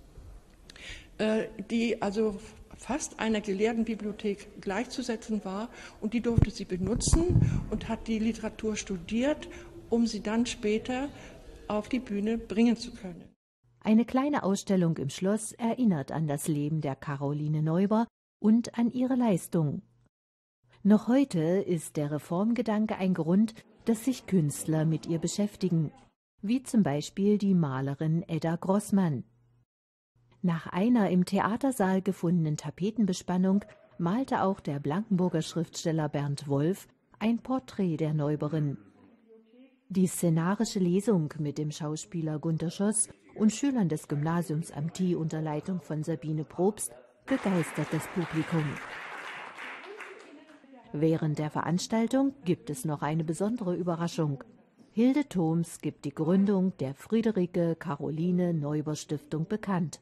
die also fast einer Gelehrtenbibliothek gleichzusetzen war. Und die durfte sie benutzen und hat die Literatur studiert, um sie dann später auf die Bühne bringen zu können. Eine kleine Ausstellung im Schloss erinnert an das Leben der Karoline Neuber und an ihre Leistung. Noch heute ist der Reformgedanke ein Grund, dass sich Künstler mit ihr beschäftigen, wie zum Beispiel die Malerin Edda Grossmann. Nach einer im Theatersaal gefundenen Tapetenbespannung malte auch der Blankenburger Schriftsteller Bernd Wolf ein Porträt der Neuberin. Die szenarische Lesung mit dem Schauspieler Gunter Schoss und Schülern des Gymnasiums am Thie unter Leitung von Sabine Probst begeistert das Publikum. Während der Veranstaltung gibt es noch eine besondere Überraschung. Hilde Thoms gibt die Gründung der Friederike Caroline Neuber Stiftung bekannt.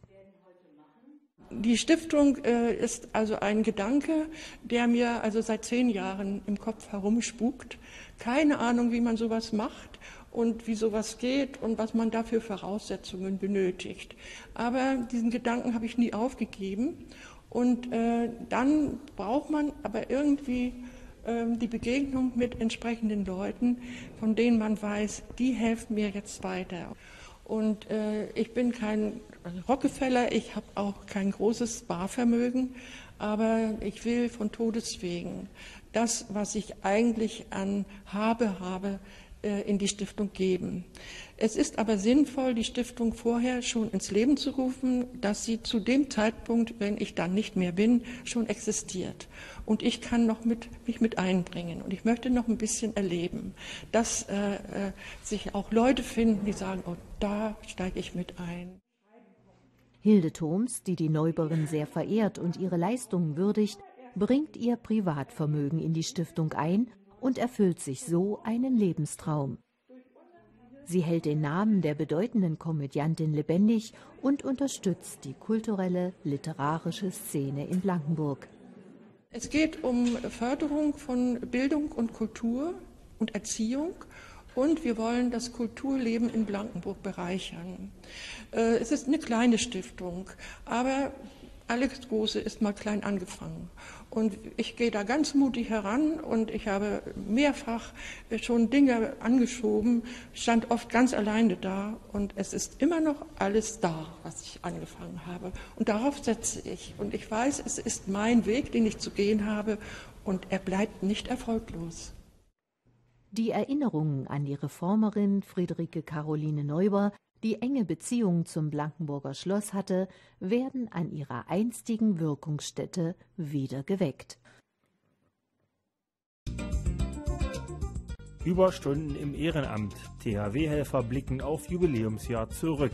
Die Stiftung ist also ein Gedanke, der mir also seit 10 Jahren im Kopf herumspukt. Keine Ahnung, wie man sowas macht und wie sowas geht und was man dafür Voraussetzungen benötigt. Aber diesen Gedanken habe ich nie aufgegeben. Und dann braucht man aber irgendwie die Begegnung mit entsprechenden Leuten, von denen man weiß, die helfen mir jetzt weiter. Und ich bin kein Rockefeller, ich habe auch kein großes Barvermögen, aber ich will von Todes wegen das, was ich eigentlich an habe, in die Stiftung geben. Es ist aber sinnvoll, die Stiftung vorher schon ins Leben zu rufen, dass sie zu dem Zeitpunkt, wenn ich dann nicht mehr bin, schon existiert. Und ich kann noch mich mit einbringen. Und ich möchte noch ein bisschen erleben, dass sich auch Leute finden, die sagen, oh, da steige ich mit ein. Hilde Thoms, die die Neuberin sehr verehrt und ihre Leistungen würdigt, bringt ihr Privatvermögen in die Stiftung ein und erfüllt sich so einen Lebenstraum. Sie hält den Namen der bedeutenden Komödiantin lebendig und unterstützt die kulturelle, literarische Szene in Blankenburg. Es geht um Förderung von Bildung und Kultur und Erziehung. Und wir wollen das Kulturleben in Blankenburg bereichern. Es ist eine kleine Stiftung, aber alles Große ist mal klein angefangen. Und ich gehe da ganz mutig heran und ich habe mehrfach schon Dinge angeschoben, stand oft ganz alleine da und es ist immer noch alles da, was ich angefangen habe. Und darauf setze ich. Und ich weiß, es ist mein Weg, den ich zu gehen habe und er bleibt nicht erfolglos. Die Erinnerungen an die Reformerin Friederike Caroline Neuber, die enge Beziehungen zum Blankenburger Schloss hatte, werden an ihrer einstigen Wirkungsstätte wieder geweckt. Überstunden im Ehrenamt. THW-Helfer blicken auf Jubiläumsjahr zurück.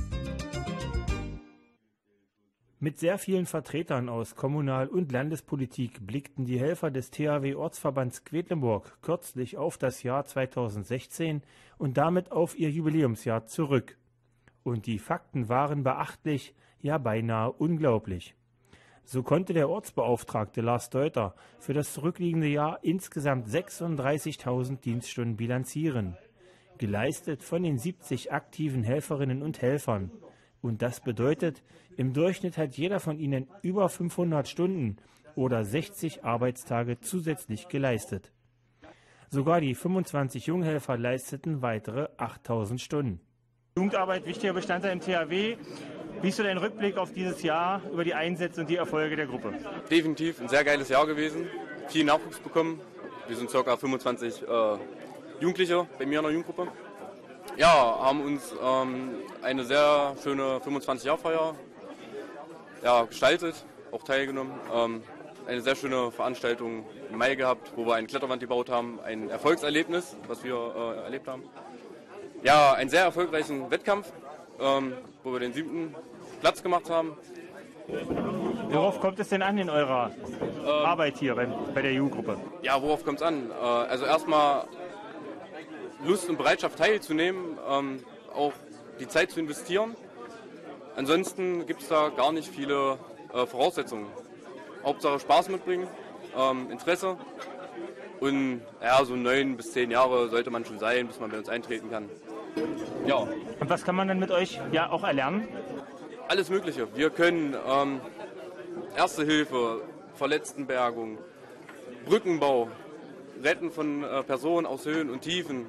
Mit sehr vielen Vertretern aus Kommunal- und Landespolitik blickten die Helfer des THW-Ortsverbands Quedlinburg kürzlich auf das Jahr 2016 und damit auf ihr Jubiläumsjahr zurück. Und die Fakten waren beachtlich, ja beinahe unglaublich. So konnte der Ortsbeauftragte Lars Deuter für das zurückliegende Jahr insgesamt 36.000 Dienststunden bilanzieren, geleistet von den 70 aktiven Helferinnen und Helfern. Und das bedeutet, im Durchschnitt hat jeder von ihnen über 500 Stunden oder 60 Arbeitstage zusätzlich geleistet. Sogar die 25 Junghelfer leisteten weitere 8000 Stunden. Jugendarbeit, wichtiger Bestandteil im THW. Wie ist so dein Rückblick auf dieses Jahr über die Einsätze und die Erfolge der Gruppe? Definitiv ein sehr geiles Jahr gewesen. Viel Nachwuchs bekommen. Wir sind ca. 25 Jugendliche bei mir in der Jugendgruppe. Ja, haben uns eine sehr schöne 25-Jahr-Feier gestaltet, auch teilgenommen. Eine sehr schöne Veranstaltung im Mai gehabt, wo wir eine Kletterwand gebaut haben. Ein Erfolgserlebnis, was wir erlebt haben. Ja, einen sehr erfolgreichen Wettkampf, wo wir den 7. Platz gemacht haben. Worauf kommt es denn an in eurer Arbeit hier bei der Jugendgruppe? Ja, worauf kommt es an? Also erstmal Lust und Bereitschaft teilzunehmen, auch die Zeit zu investieren. Ansonsten gibt es da gar nicht viele Voraussetzungen. Hauptsache Spaß mitbringen, Interesse und ja, so 9 bis 10 Jahre sollte man schon sein, bis man bei uns eintreten kann. Ja. Und was kann man dann mit euch auch erlernen? Alles Mögliche. Wir können Erste Hilfe, Verletztenbergung, Brückenbau, Retten von Personen aus Höhen und Tiefen,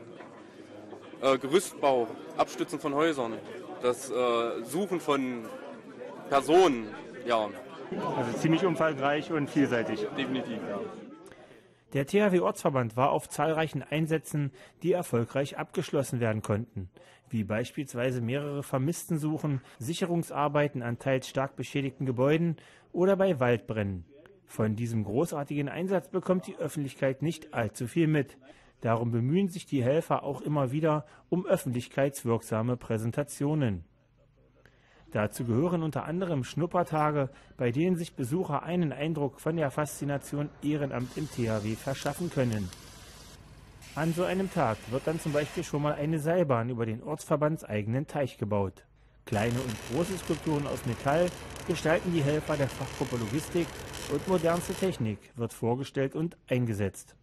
Gerüstbau, Abstützen von Häusern, das Suchen von Personen, ja. Also ziemlich umfangreich und vielseitig. Definitiv, ja. Der THW-Ortsverband war auf zahlreichen Einsätzen, die erfolgreich abgeschlossen werden konnten, wie beispielsweise mehrere Vermisstensuchen, Sicherungsarbeiten an teils stark beschädigten Gebäuden oder bei Waldbränden. Von diesem großartigen Einsatz bekommt die Öffentlichkeit nicht allzu viel mit. Darum bemühen sich die Helfer auch immer wieder um öffentlichkeitswirksame Präsentationen. Dazu gehören unter anderem Schnuppertage, bei denen sich Besucher einen Eindruck von der Faszination Ehrenamt im THW verschaffen können. An so einem Tag wird dann zum Beispiel schon mal eine Seilbahn über den ortsverbandseigenen Teich gebaut. Kleine und große Skulpturen aus Metall gestalten die Helfer der Fachgruppe Logistik und modernste Technik wird vorgestellt und eingesetzt.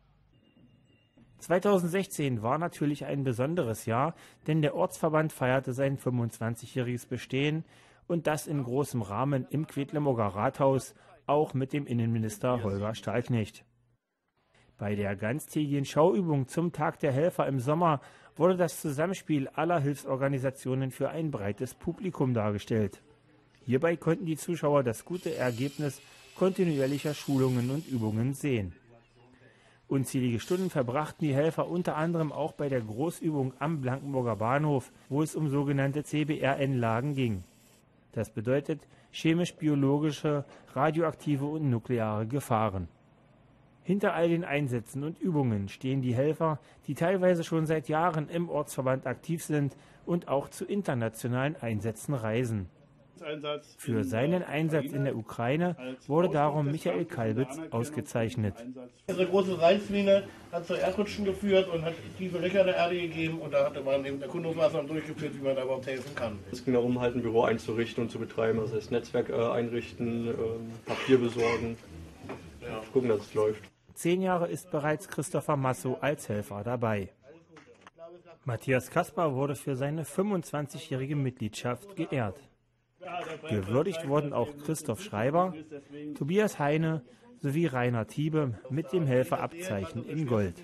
2016 war natürlich ein besonderes Jahr, denn der Ortsverband feierte sein 25-jähriges Bestehen und das in großem Rahmen im Quedlinburger Rathaus, auch mit dem Innenminister Holger Stahlknecht. Bei der ganztägigen Schauübung zum Tag der Helfer im Sommer wurde das Zusammenspiel aller Hilfsorganisationen für ein breites Publikum dargestellt. Hierbei konnten die Zuschauer das gute Ergebnis kontinuierlicher Schulungen und Übungen sehen. Unzählige Stunden verbrachten die Helfer unter anderem auch bei der Großübung am Blankenburger Bahnhof, wo es um sogenannte CBRN-Lagen ging. Das bedeutet chemisch-biologische, radioaktive und nukleare Gefahren. Hinter all den Einsätzen und Übungen stehen die Helfer, die teilweise schon seit Jahren im Ortsverband aktiv sind und auch zu internationalen Einsätzen reisen. Für seinen Einsatz in der Ukraine wurde darum Michael Kalbitz ausgezeichnet. Diese große Reismine hat zu Erdrutschen geführt und hat tiefe Löcher in der Erde gegeben und da hatte man eben Erkundungsmaßnahmen durchgeführt, wie man da überhaupt helfen kann. Es ging darum, halt ein Büro einzurichten und zu betreiben, also das Netzwerk einrichten, Papier besorgen, gucken, dass es läuft. 10 Jahre ist bereits Christopher Masso als Helfer dabei. Matthias Kasper wurde für seine 25-jährige Mitgliedschaft geehrt. Gewürdigt wurden auch Christoph Schreiber, Tobias Heine sowie Rainer Thiebe mit dem Helferabzeichen in Gold.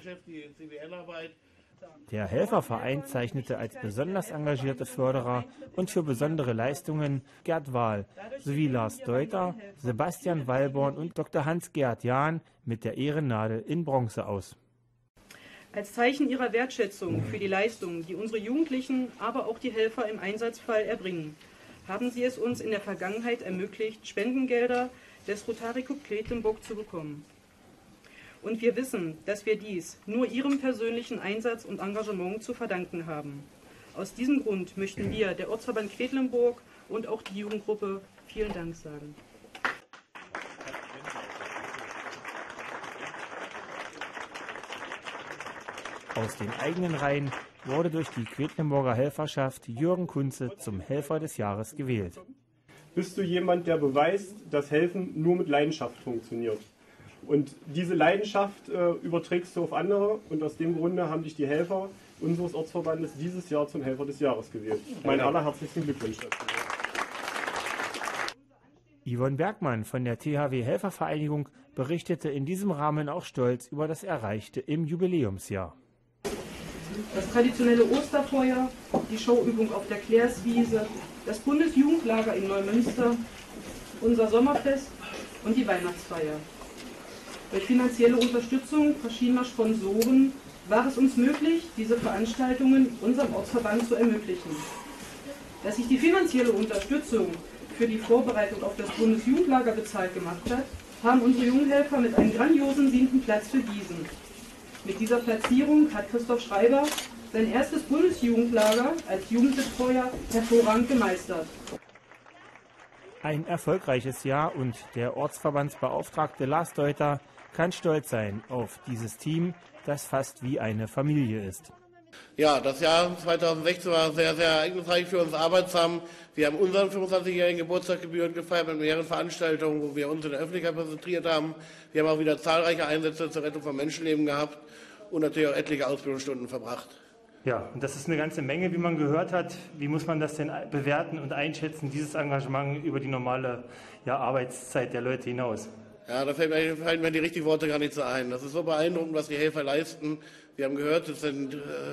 Der Helferverein zeichnete als besonders engagierte Förderer und für besondere Leistungen Gerd Wahl sowie Lars Deuter, Sebastian Wallborn und Dr. Hans-Gerd Jahn mit der Ehrennadel in Bronze aus. Als Zeichen ihrer Wertschätzung für die Leistungen, die unsere Jugendlichen, aber auch die Helfer im Einsatzfall erbringen, haben sie es uns in der Vergangenheit ermöglicht, Spendengelder des Rotary Club Quedlinburg zu bekommen. Und wir wissen, dass wir dies nur ihrem persönlichen Einsatz und Engagement zu verdanken haben. Aus diesem Grund möchten wir, der Ortsverband Quedlinburg und auch die Jugendgruppe, vielen Dank sagen. Aus den eigenen Reihen wurde durch die Quedlinburger Helferschaft Jürgen Kunze zum Helfer des Jahres gewählt. Bist du jemand, der beweist, dass Helfen nur mit Leidenschaft funktioniert? Und diese Leidenschaft überträgst du auf andere und aus dem Grunde haben dich die Helfer unseres Ortsverbandes dieses Jahr zum Helfer des Jahres gewählt. Mein allerherzlichsten Glückwunsch dazu. Yvonne Bergmann von der THW Helfervereinigung berichtete in diesem Rahmen auch stolz über das Erreichte im Jubiläumsjahr. Das traditionelle Osterfeuer, die Showübung auf der Clairswiese, das Bundesjugendlager in Neumünster, unser Sommerfest und die Weihnachtsfeier. Durch finanzielle Unterstützung verschiedener Sponsoren war es uns möglich, diese Veranstaltungen unserem Ortsverband zu ermöglichen. Dass sich die finanzielle Unterstützung für die Vorbereitung auf das Bundesjugendlager bezahlt gemacht hat, haben unsere Junghelfer mit einem grandiosen 7. Platz bewiesen. Mit dieser Platzierung hat Christoph Schreiber sein erstes Bundesjugendlager als Jugendbetreuer hervorragend gemeistert. Ein erfolgreiches Jahr und der Ortsverbandsbeauftragte Lars Deuter kann stolz sein auf dieses Team, das fast wie eine Familie ist. Ja, das Jahr 2016 war sehr, sehr ereignisreich für uns arbeitsam. Wir haben unseren 25-jährigen Geburtstag gebührend gefeiert mit mehreren Veranstaltungen, wo wir uns in der Öffentlichkeit präsentiert haben. Wir haben auch wieder zahlreiche Einsätze zur Rettung von Menschenleben gehabt und natürlich auch etliche Ausbildungsstunden verbracht. Ja, und das ist eine ganze Menge, wie man gehört hat. Wie muss man das denn bewerten und einschätzen, dieses Engagement über die normale Arbeitszeit der Leute hinaus? Ja, da fallen mir die richtigen Worte gar nicht so ein. Das ist so beeindruckend, was die Helfer leisten. Wir haben gehört, es sind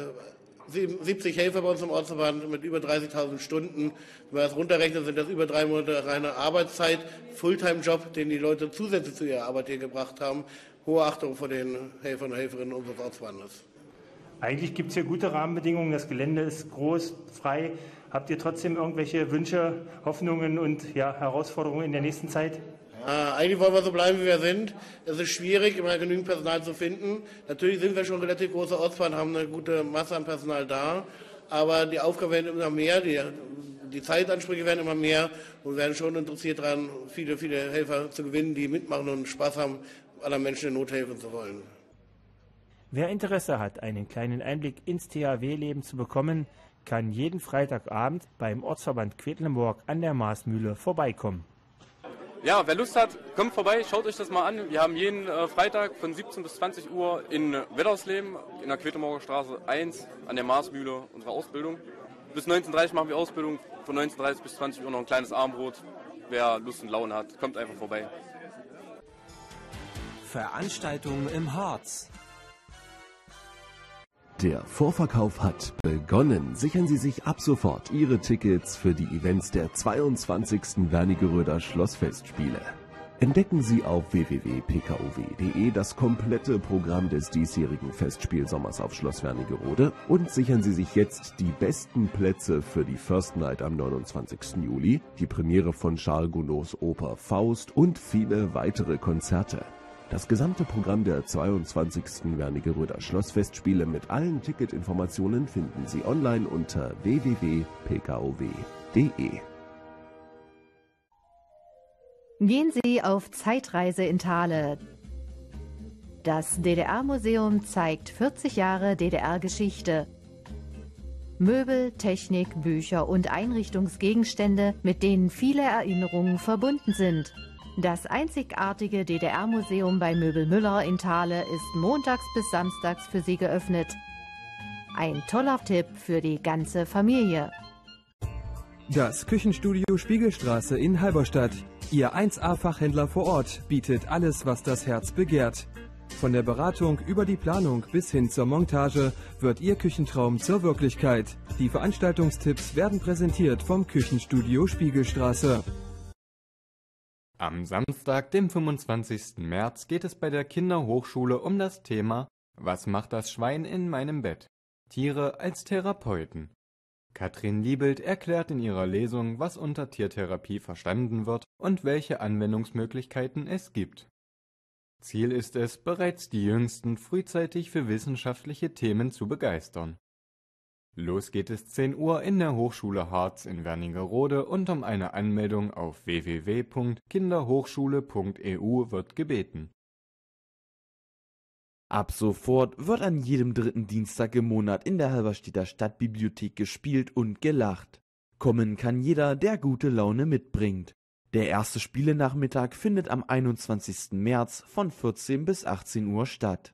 70 Helfer bei uns im Ortsverband mit über 30.000 Stunden. Wenn man das runterrechnet, sind das über 3 Monate reine Arbeitszeit, Fulltime-Job, den die Leute zusätzlich zu ihrer Arbeit hier gebracht haben. Hohe Achtung vor den Helfern und Helferinnen unseres Ortsverbandes. Eigentlich gibt es hier gute Rahmenbedingungen, das Gelände ist groß, frei. Habt ihr trotzdem irgendwelche Wünsche, Hoffnungen und Herausforderungen in der nächsten Zeit? Eigentlich wollen wir so bleiben, wie wir sind. Es ist schwierig, immer genügend Personal zu finden. Natürlich sind wir schon relativ große Ortsverband, haben eine gute Masse an Personal da. Aber die Aufgaben werden immer mehr, die Zeitansprüche werden immer mehr und wir werden schon interessiert daran, viele Helfer zu gewinnen, die mitmachen und Spaß haben, anderen Menschen in Not helfen zu wollen. Wer Interesse hat, einen kleinen Einblick ins THW-Leben zu bekommen, kann jeden Freitagabend beim Ortsverband Quedlinburg an der Marsmühle vorbeikommen. Ja, wer Lust hat, kommt vorbei, schaut euch das mal an. Wir haben jeden Freitag von 17 bis 20 Uhr in Weddersleben, in der Quedlinburger Straße 1, an der Marsmühle, unsere Ausbildung. Bis 19:30 machen wir Ausbildung, von 19:30 bis 20 Uhr noch ein kleines Armbrot. Wer Lust und Laune hat, kommt einfach vorbei. Veranstaltungen im Harz. Der Vorverkauf hat begonnen. Sichern Sie sich ab sofort Ihre Tickets für die Events der 22. Wernigeröder Schlossfestspiele. Entdecken Sie auf www.pkow.de das komplette Programm des diesjährigen Festspielsommers auf Schloss Wernigerode und sichern Sie sich jetzt die besten Plätze für die First Night am 29. Juli, die Premiere von Charles Gounods Oper Faust und viele weitere Konzerte. Das gesamte Programm der 22. Wernigeröder Schlossfestspiele mit allen Ticketinformationen finden Sie online unter www.pkow.de. Gehen Sie auf Zeitreise in Thale. Das DDR-Museum zeigt 40 Jahre DDR-Geschichte. Möbel, Technik, Bücher und Einrichtungsgegenstände, mit denen viele Erinnerungen verbunden sind. Das einzigartige DDR-Museum bei Möbel Müller in Thale ist montags bis samstags für Sie geöffnet. Ein toller Tipp für die ganze Familie. Das Küchenstudio Spiegelstraße in Halberstadt. Ihr 1A-Fachhändler vor Ort bietet alles, was das Herz begehrt. Von der Beratung über die Planung bis hin zur Montage wird Ihr Küchentraum zur Wirklichkeit. Die Veranstaltungstipps werden präsentiert vom Küchenstudio Spiegelstraße. Am Samstag, dem 25. März, geht es bei der Kinderhochschule um das Thema Was macht das Schwein in meinem Bett? Tiere als Therapeuten. Katrin Liebelt erklärt in ihrer Lesung, was unter Tiertherapie verstanden wird und welche Anwendungsmöglichkeiten es gibt. Ziel ist es, bereits die Jüngsten frühzeitig für wissenschaftliche Themen zu begeistern. Los geht es 10 Uhr in der Hochschule Harz in Wernigerode und um eine Anmeldung auf www.kinderhochschule.eu wird gebeten. Ab sofort wird an jedem 3. Dienstag im Monat in der Halberstädter Stadtbibliothek gespielt und gelacht. Kommen kann jeder, der gute Laune mitbringt. Der erste Spielenachmittag findet am 21. März von 14 bis 18 Uhr statt.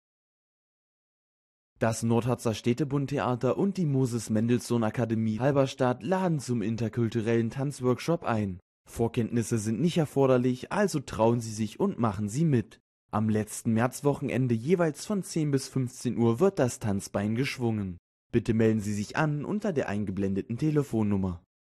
Das Nordharzer Städtebundtheater und die Moses Mendelssohn Akademie Halberstadt laden zum interkulturellen Tanzworkshop ein. Vorkenntnisse sind nicht erforderlich, also trauen Sie sich und machen Sie mit. Am letzten Märzwochenende jeweils von 10 bis 15 Uhr wird das Tanzbein geschwungen. Bitte melden Sie sich an unter der eingeblendeten Telefonnummer.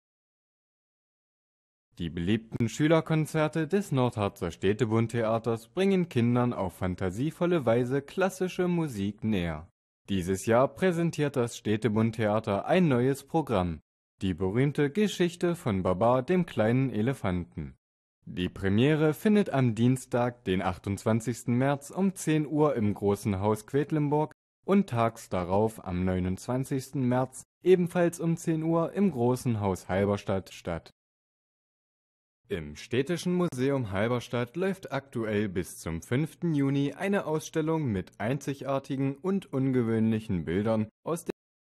Die beliebten Schülerkonzerte des Nordharzer Städtebundtheaters bringen Kindern auf fantasievolle Weise klassische Musik näher. Dieses Jahr präsentiert das Städtebundtheater ein neues Programm, die berühmte Geschichte von Baba, dem kleinen Elefanten. Die Premiere findet am Dienstag, den 28. März um 10 Uhr im Großen Haus Quedlinburg und tags darauf am 29. März ebenfalls um 10 Uhr im Großen Haus Halberstadt statt. Im Städtischen Museum Halberstadt läuft aktuell bis zum 5. Juni eine Ausstellung mit einzigartigen und ungewöhnlichen Bildern aus